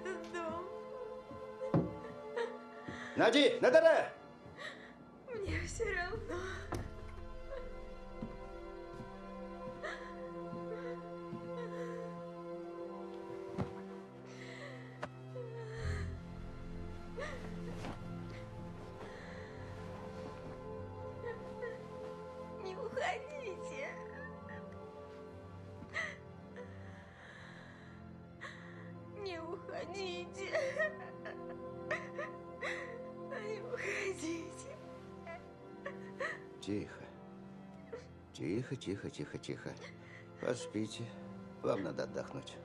Нади, Надара! Мне все равно. Не уходите. Не уходите. Не уходите. Тихо. Тихо, тихо, тихо, тихо. Поспите. Вам надо отдохнуть.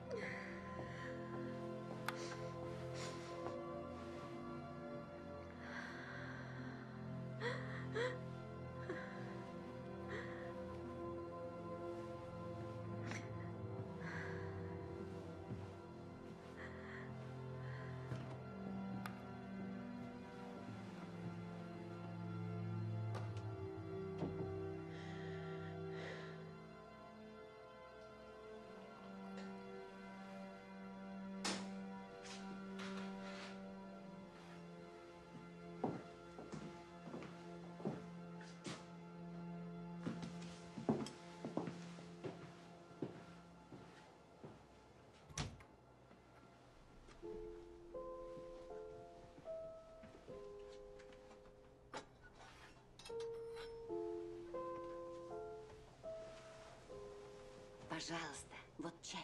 Пожалуйста, вот чай.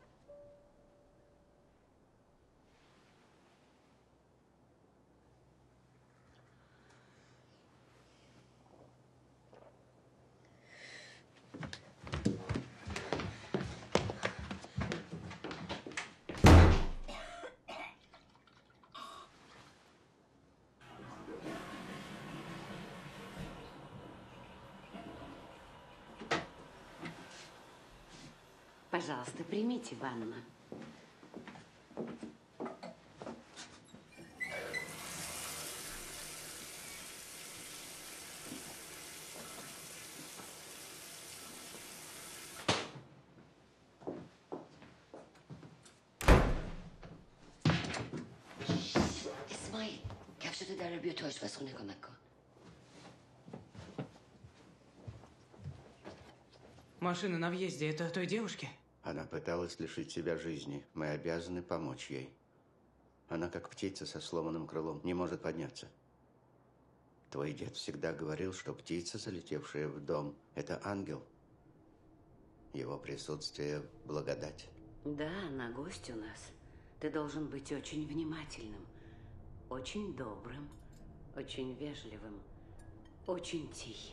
Пожалуйста, примите ванну. اسماعیل کفشتو در بیا تو آشپزخونه کمک کن. Машина на въезде, это той девушки? Она пыталась лишить себя жизни. Мы обязаны помочь ей. Она как птица со сломанным крылом, не может подняться. Твой дед всегда говорил, что птица, залетевшая в дом, это ангел. Его присутствие – благодать. Да, она гость у нас. Ты должен быть очень внимательным, очень добрым, очень вежливым, очень тихим.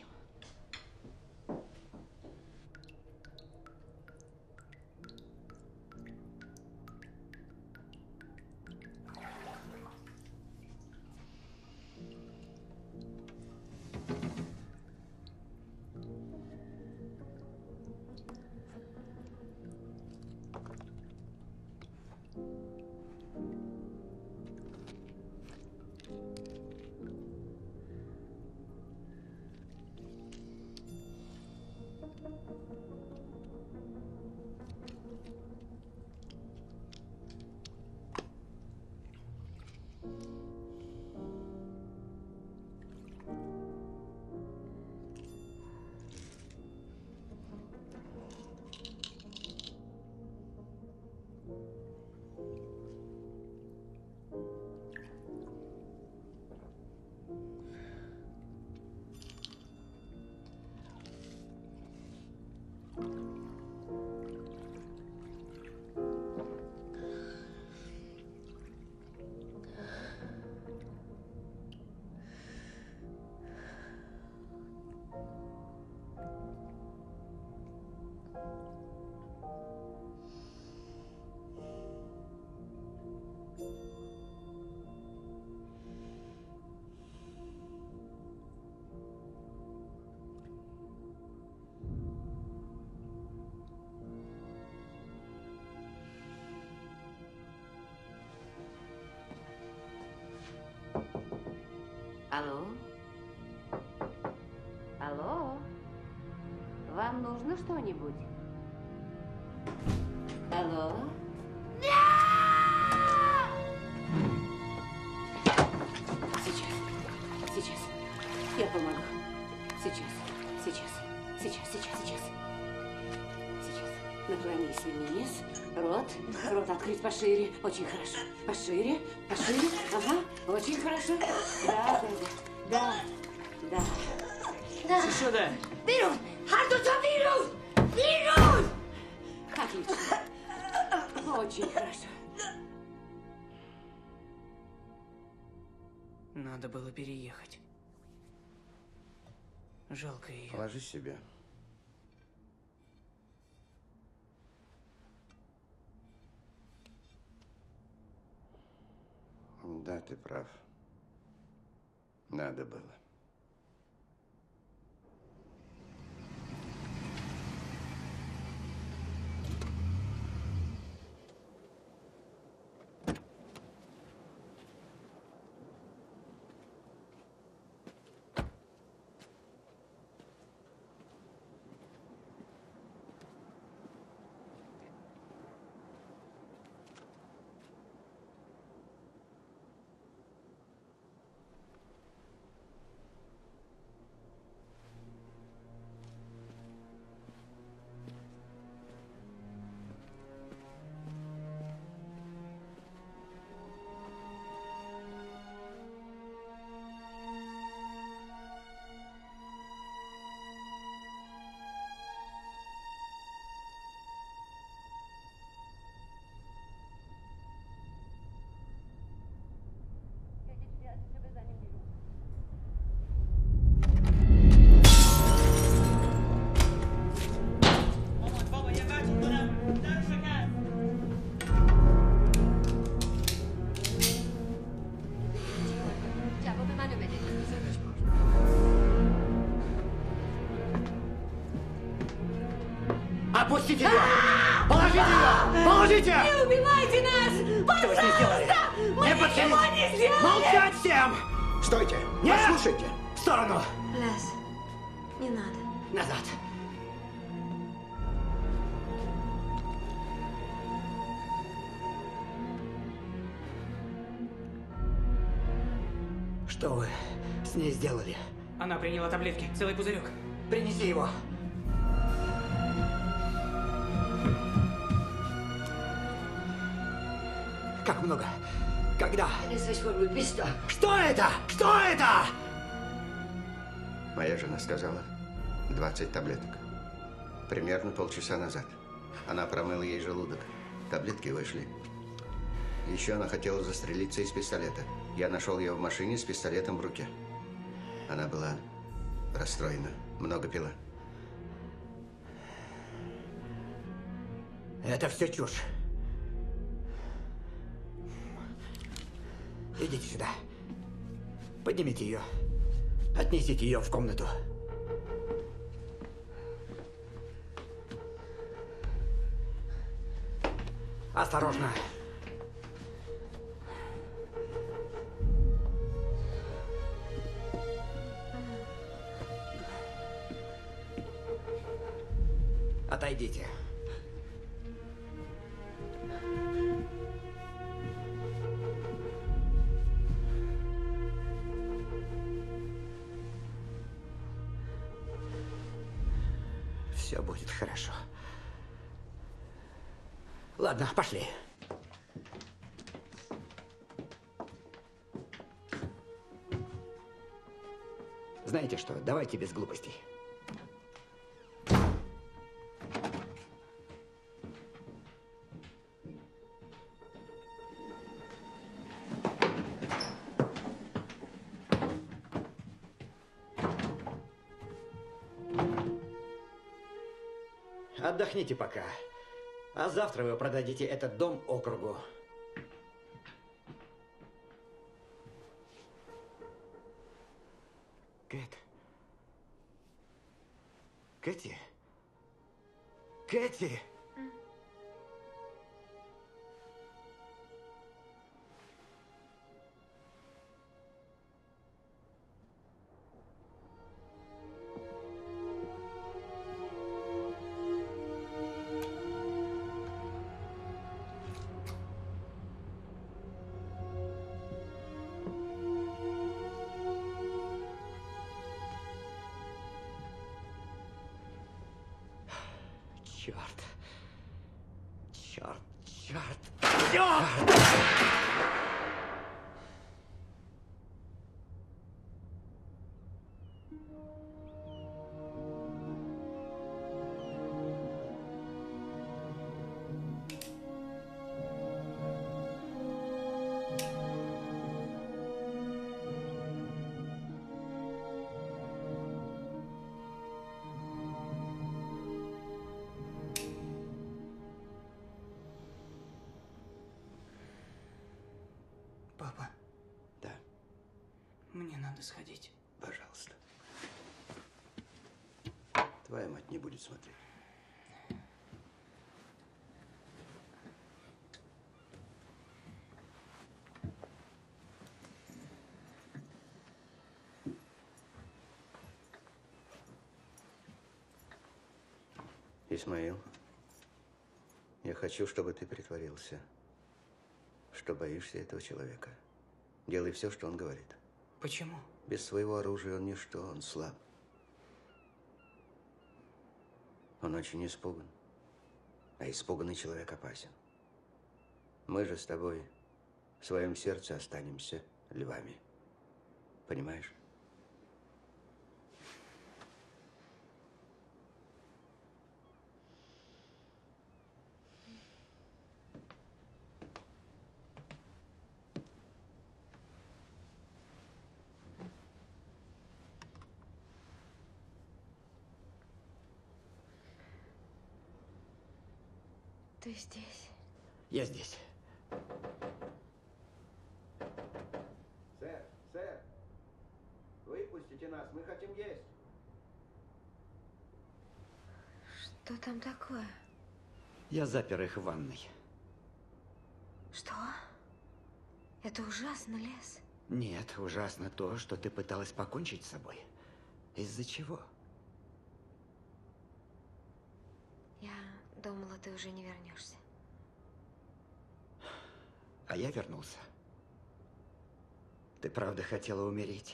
Алло? Алло? Вам нужно что-нибудь? Алло? Сейчас. Я помогу. Сейчас. Наклонись вниз. Рот открыть пошире. Очень хорошо. Пошире. Ага, очень хорошо. Да. Сюда. Вперед! Отлично. Очень хорошо. Надо было переехать. Жалко ее. Ложись себе. Да, ты прав. Надо было. Опустите ее! Положите ее! Положите! Не убивайте нас! Что вы с ней сделали? Мы ничего не сделали! Молчать всем! Стойте! Нет! Послушайте! В сторону! Лес, не надо. Назад! Что вы с ней сделали? Она приняла таблетки, целый пузырек. Принеси его. Как много? Когда? Что это? Что это? Моя жена сказала 20 таблеток. Примерно полчаса назад. Она промыла ей желудок. Таблетки вышли. Еще она хотела застрелиться из пистолета. Я нашел ее в машине с пистолетом в руке. Она была расстроена. Много пила. Это все чушь. Идите сюда. Поднимите ее. Отнесите ее в комнату. Осторожно. Отойдите. Все будет хорошо. Ладно, пошли. Знаете что, давайте без глупостей. Отдохните пока. А завтра вы продадите этот дом округу. Кэт. Кэти. Кэти. Черт. Черт, черт. Черт! Папа. Да. Мне надо сходить. Пожалуйста. Твоя мать не будет смотреть. Исмаил, я хочу, чтобы ты притворился, что боишься этого человека. Делай все, что он говорит. Почему? Без своего оружия он ничто, он слаб. Он очень испуган. А испуганный человек опасен. Мы же с тобой в своем сердце останемся львами. Понимаешь? Ты здесь? Я здесь. Сэр, выпустите нас, мы хотим есть. Что там такое? Я запер их в ванной. Что? Это ужасно, Лес. Нет, ужасно то, что ты пыталась покончить с собой. Из-за чего? Я думала, ты уже не вернешься. А я вернулся. Ты правда хотела умереть?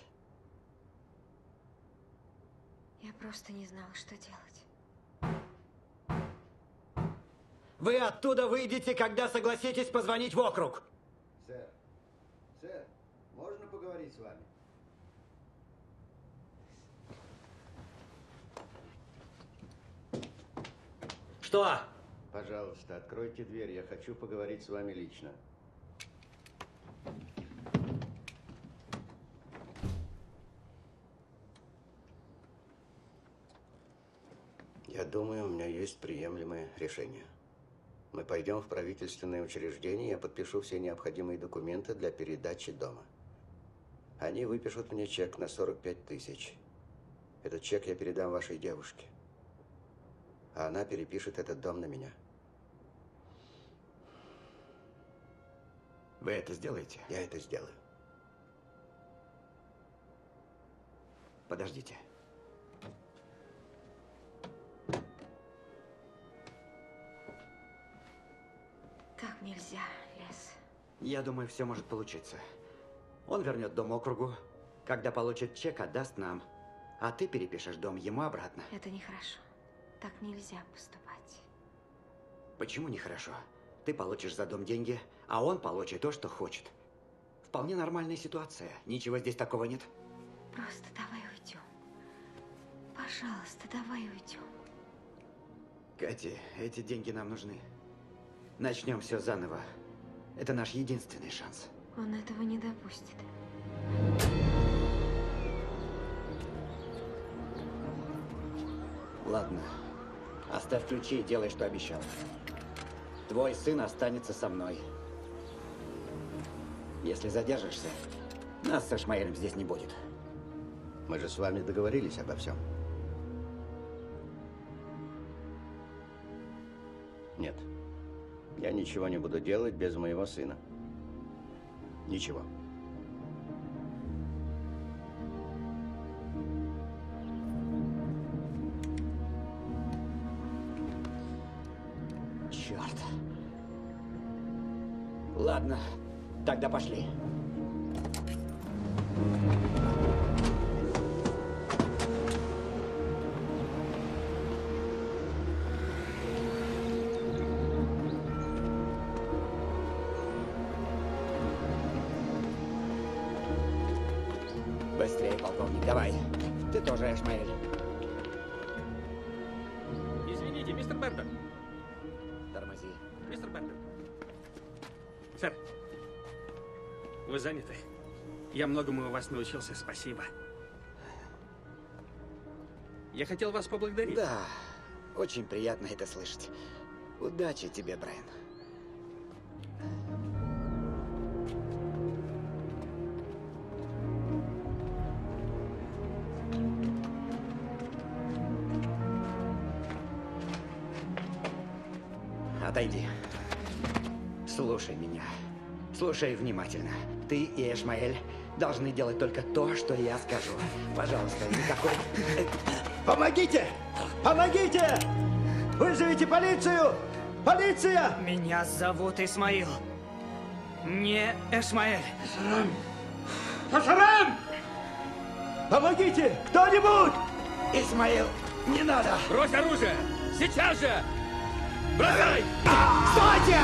Я просто не знала, что делать. Вы оттуда выйдете, когда согласитесь позвонить в округ. Сэр, можно поговорить с вами? Что? Пожалуйста, откройте дверь, я хочу поговорить с вами лично. Я думаю, у меня есть приемлемое решение. Мы пойдем в правительственное учреждение, я подпишу все необходимые документы для передачи дома. Они выпишут мне чек на 45 тысяч. Этот чек я передам вашей девушке. А она перепишет этот дом на меня. Вы это сделаете? Я это сделаю. Подождите. Так нельзя, Лес. Я думаю, все может получиться. Он вернет дом округу. Когда получит чек, отдаст нам. А ты перепишешь дом ему обратно. Это нехорошо. Так нельзя поступать. Почему нехорошо? Ты получишь за дом деньги, а он получит то, что хочет. Вполне нормальная ситуация. Ничего здесь такого нет. Просто давай уйдем. Пожалуйста, давай уйдем. Кэти, эти деньги нам нужны. Начнем все заново. Это наш единственный шанс. Он этого не допустит. Ладно. Оставь ключи и делай, что обещал. Твой сын останется со мной. Если задержишься, нас с Ишмаэлем здесь не будет. Мы же с вами договорились обо всем. Нет. Я ничего не буду делать без моего сына. Ничего. Черт. Ладно, тогда пошли. Быстрее, полковник, давай. Ты тоже, Эшмаэль. Извините, мистер Бертон. Тормози. Мистер Бертон. Сэр, вы заняты? Я многому у вас научился, спасибо. Я хотел вас поблагодарить. Да, очень приятно это слышать. Удачи тебе, Брайан. Отойди. Слушай меня. Слушай внимательно. Ты и Эшмаэль должны делать только то, что я скажу. Пожалуйста, никакой... Помогите! Помогите! Вызовите полицию! Полиция! Меня зовут Исмаил. Не Эшмаэль. Хашарам! Помогите! Кто-нибудь! Исмаил, не надо! Брось оружие! Сейчас же! Бросай! Стойте!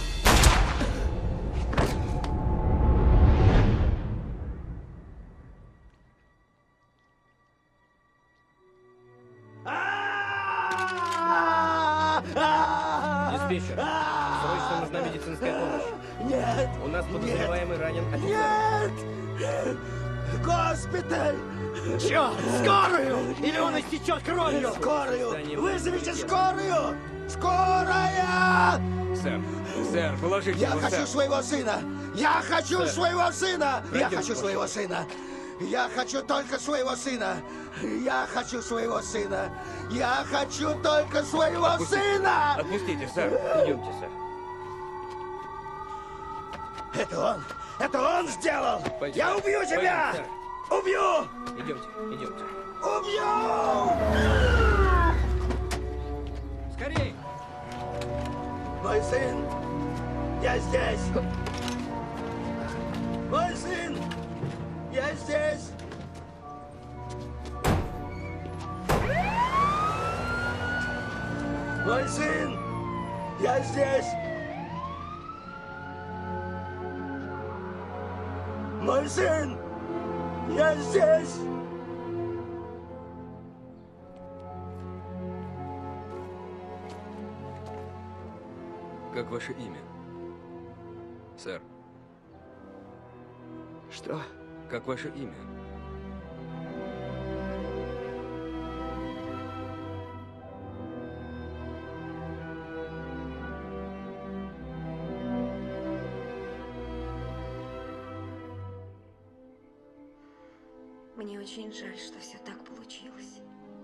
Диспетчер, срочно нужна медицинская помощь. Нет! У нас подозреваемый ранен офицер. Нет! Госпиталь! Черт! Скорую! Или он истечет кровью! Скорую! Вызовите скорую! Скорая! Сэр, положите Я его, хочу сэр. своего сына! Я хочу Сэр. своего сына! Я Пройдемте, хочу своего пожалуйста. сына! Я хочу только своего сына! Я хочу своего сына! Я хочу только своего сына! Отпустите, сэр. Идемте, сэр. Это он! Это он сделал! Пойдем. Я убью тебя! Пойдем, Убью! Идемте, идемте. Убью! Скорей! Мой сын! Я здесь! Мой сын! Я здесь! Мой сын! Я здесь! Мой сын! Я здесь! Как ваше имя? Сэр. Что? Как ваше имя? Мне очень жаль, что все так получилось.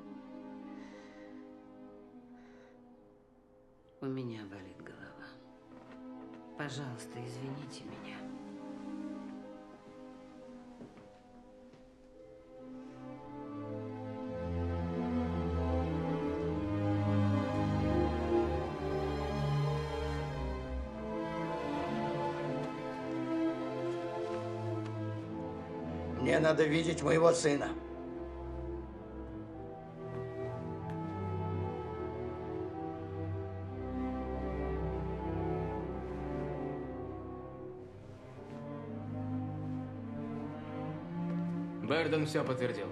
У меня болит голова. Пожалуйста, извините меня. Мне надо видеть моего сына. Берден все подтвердил.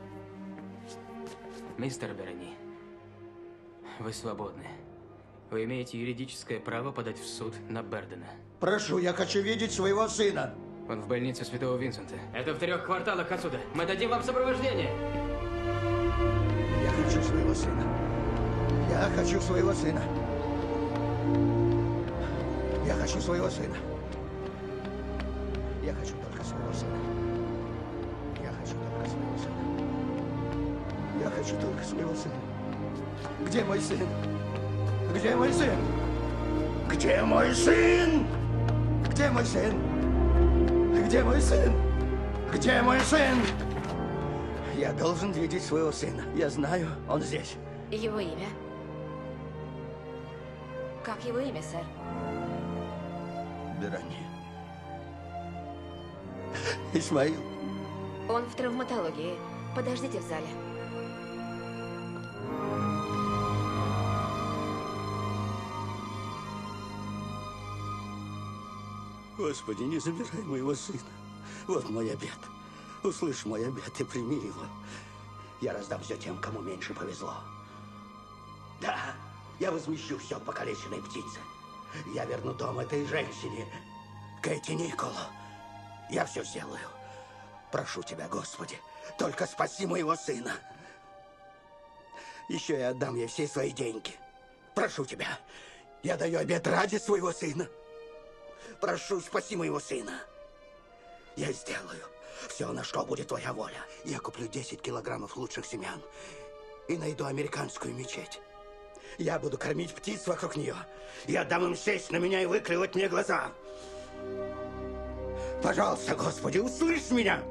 Мистер Берни, вы свободны. Вы имеете юридическое право подать в суд на Бердена. Прошу, я хочу видеть своего сына. Он в больнице Святого Винсента. Это в 3 кварталах отсюда. Мы дадим вам сопровождение. Я хочу своего сына. Я хочу своего сына. Я хочу своего сына. Я хочу только своего сына. Я хочу только своего сына. Я хочу только своего сына. Где мой сын? Где мой сын? Где мой сын? Где мой сын? Где мой сын? Где мой сын? Я должен видеть своего сына. Я знаю, он здесь. Его имя? Как его имя, сэр? Берани. Исмаил. Он в травматологии. Подождите в зале. Господи, не забирай моего сына. Вот мой обет. Услышь мой обет и прими его. Я раздам все тем, кому меньше повезло. Да, я возмещу все покалеченной птице. Я верну дом этой женщине, Кэти Николу. Я все сделаю. Прошу тебя, Господи, только спаси моего сына. Еще я отдам ей все свои деньги. Прошу тебя, я даю обет ради своего сына. Прошу, спаси моего сына. Я сделаю все, на что будет твоя воля. Я куплю 10 килограммов лучших семян и найду американскую мечеть. Я буду кормить птиц вокруг нее. Я дам им сесть на меня и выклевать мне глаза. Пожалуйста, Господи, услышь меня!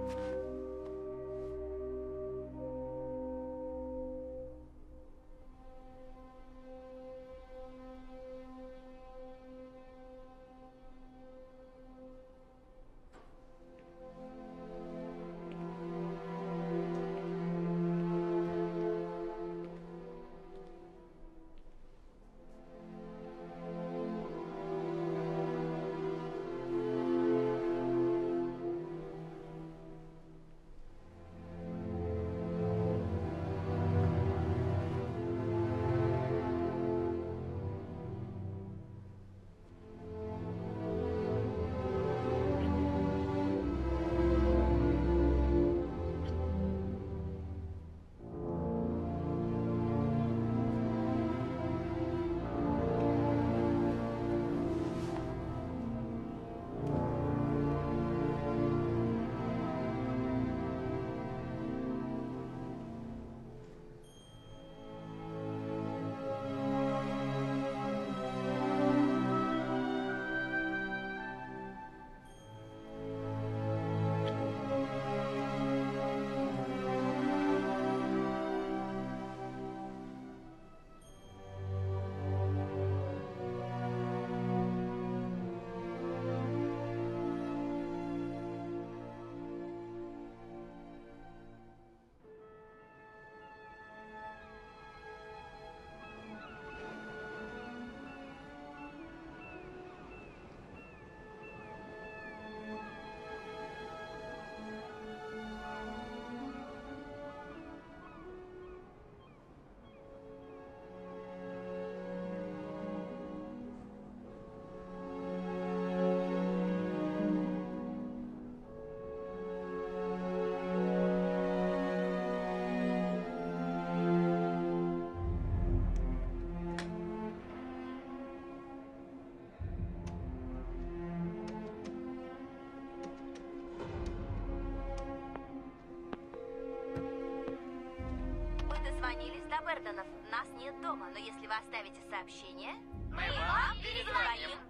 Дозвонились до Берденов. Нас нет дома, но если вы оставите сообщение, мы вам перезвоним.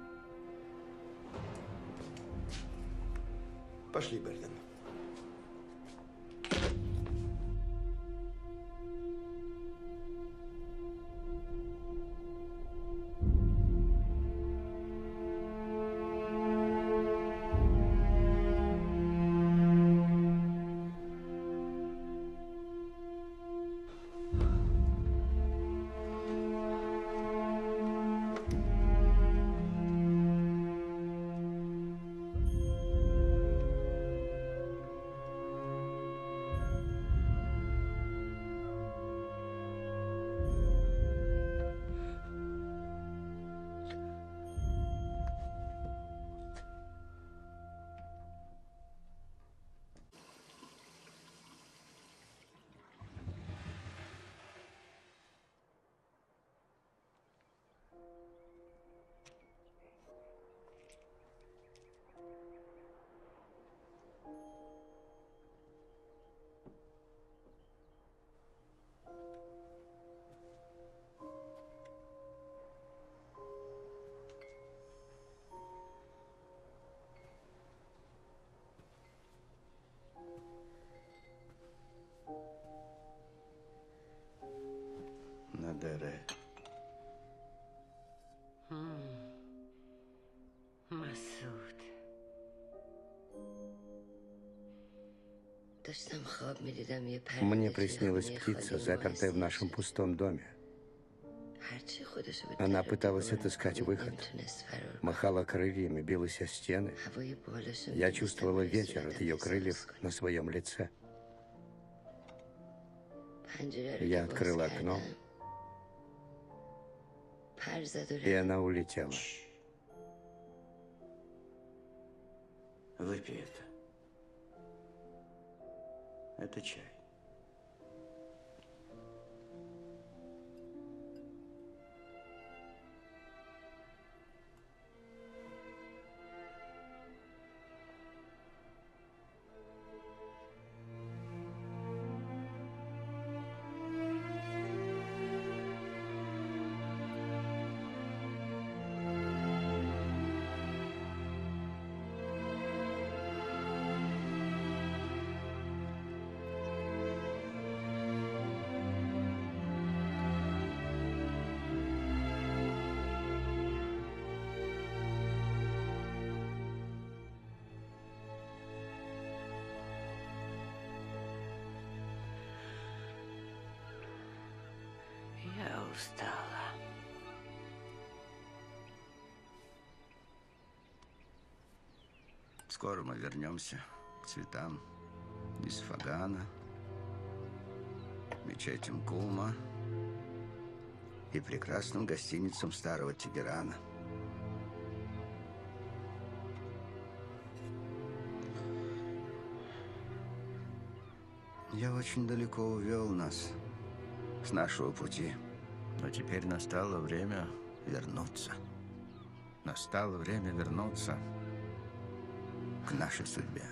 Пошли, Берден. Надере. Масуд. Мне приснилась птица, запертая в нашем пустом доме. Она пыталась отыскать выход. Махала крыльями, билась о стены. Я чувствовала ветер от ее крыльев на своем лице. Я открыла окно, и она улетела. Выпей это. Это чай. Я устала. Скоро мы вернемся к цветам из Фагана, мечетям Кулма и прекрасным гостиницам старого Тегерана. Я очень далеко увел нас с нашего пути, но теперь настало время вернуться. Настало время вернуться к нашей судьбе.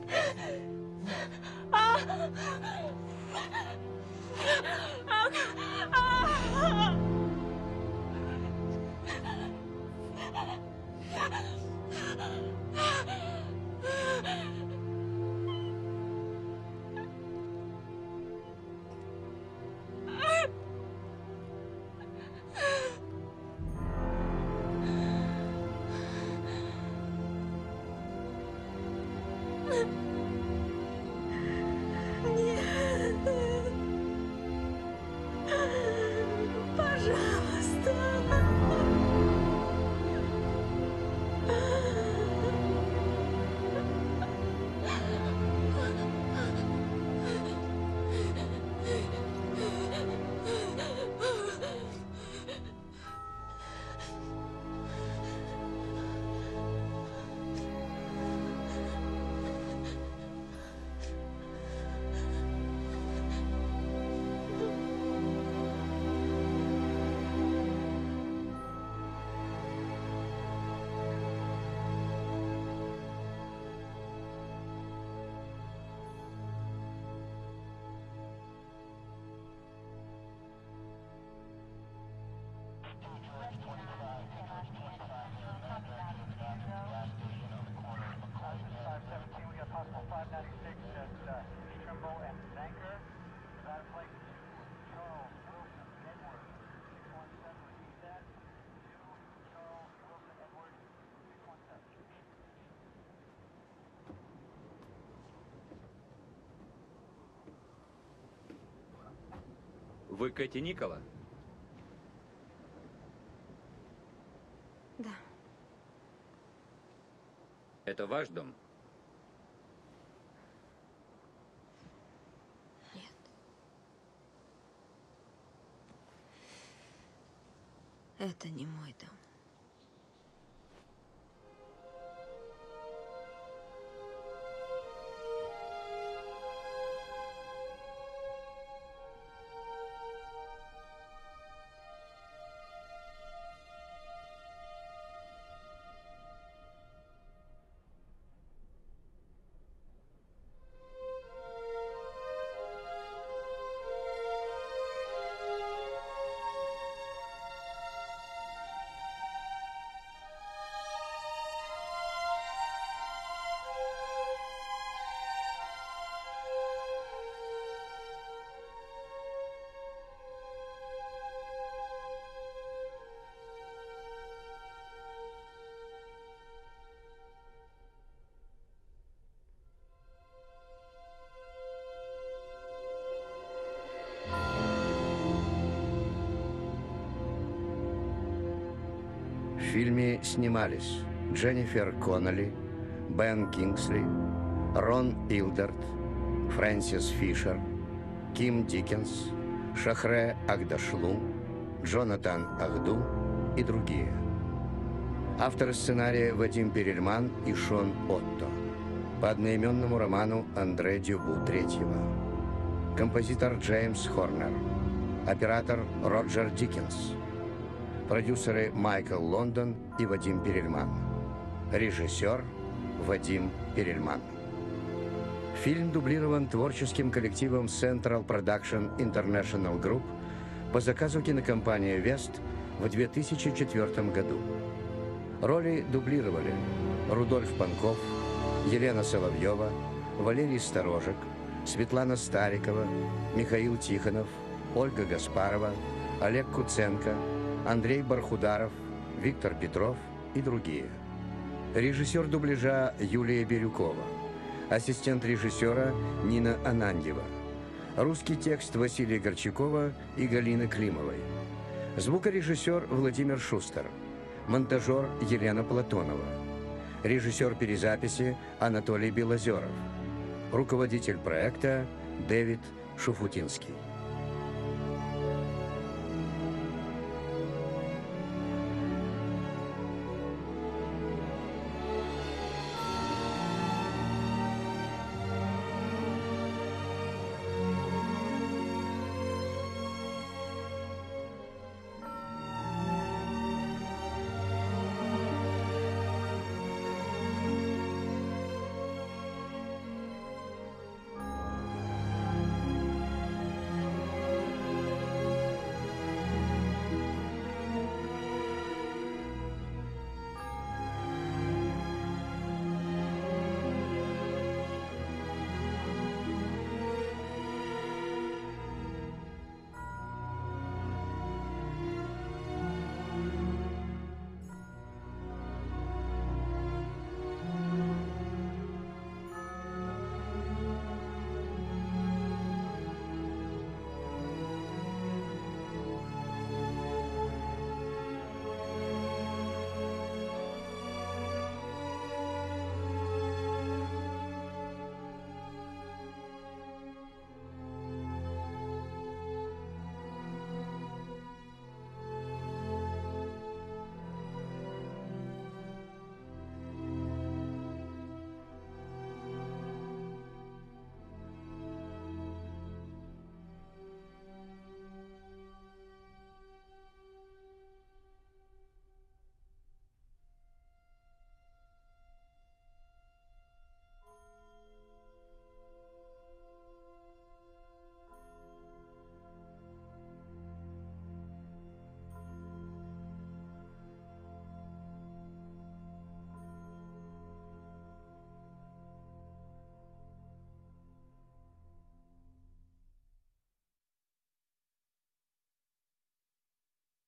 Вы Кэти Никола? Да. Это ваш дом? Нет. Это не мой дом. В фильме снимались Дженнифер Коннелли, Бен Кингсли, Рон Илдерт, Фрэнсис Фишер, Ким Диккенс, Шахре Агдашлум, Джонатан Ахду и другие. Авторы сценария Вадим Перельман и Шон Отто. По одноименному роману Андре Дюбу III. Композитор Джеймс Хорнер. Оператор Роджер Диккенс. Продюсеры Майкл Лондон и Вадим Перельман. Режиссер Вадим Перельман. Фильм дублирован творческим коллективом Central Production International Group по заказу кинокомпании «Вест» в 2004 году. Роли дублировали Рудольф Панков, Елена Соловьева, Валерий Сторожек, Светлана Старикова, Михаил Тихонов, Ольга Гаспарова, Олег Куценко, Андрей Бархударов, Виктор Петров и другие. Режиссер дубляжа Юлия Бирюкова. Ассистент режиссера Нина Ананьева. Русский текст Василия Горчакова и Галины Климовой. Звукорежиссер Владимир Шустер. Монтажер Елена Платонова. Режиссер перезаписи Анатолий Белозеров. Руководитель проекта Дэвид Шуфутинский.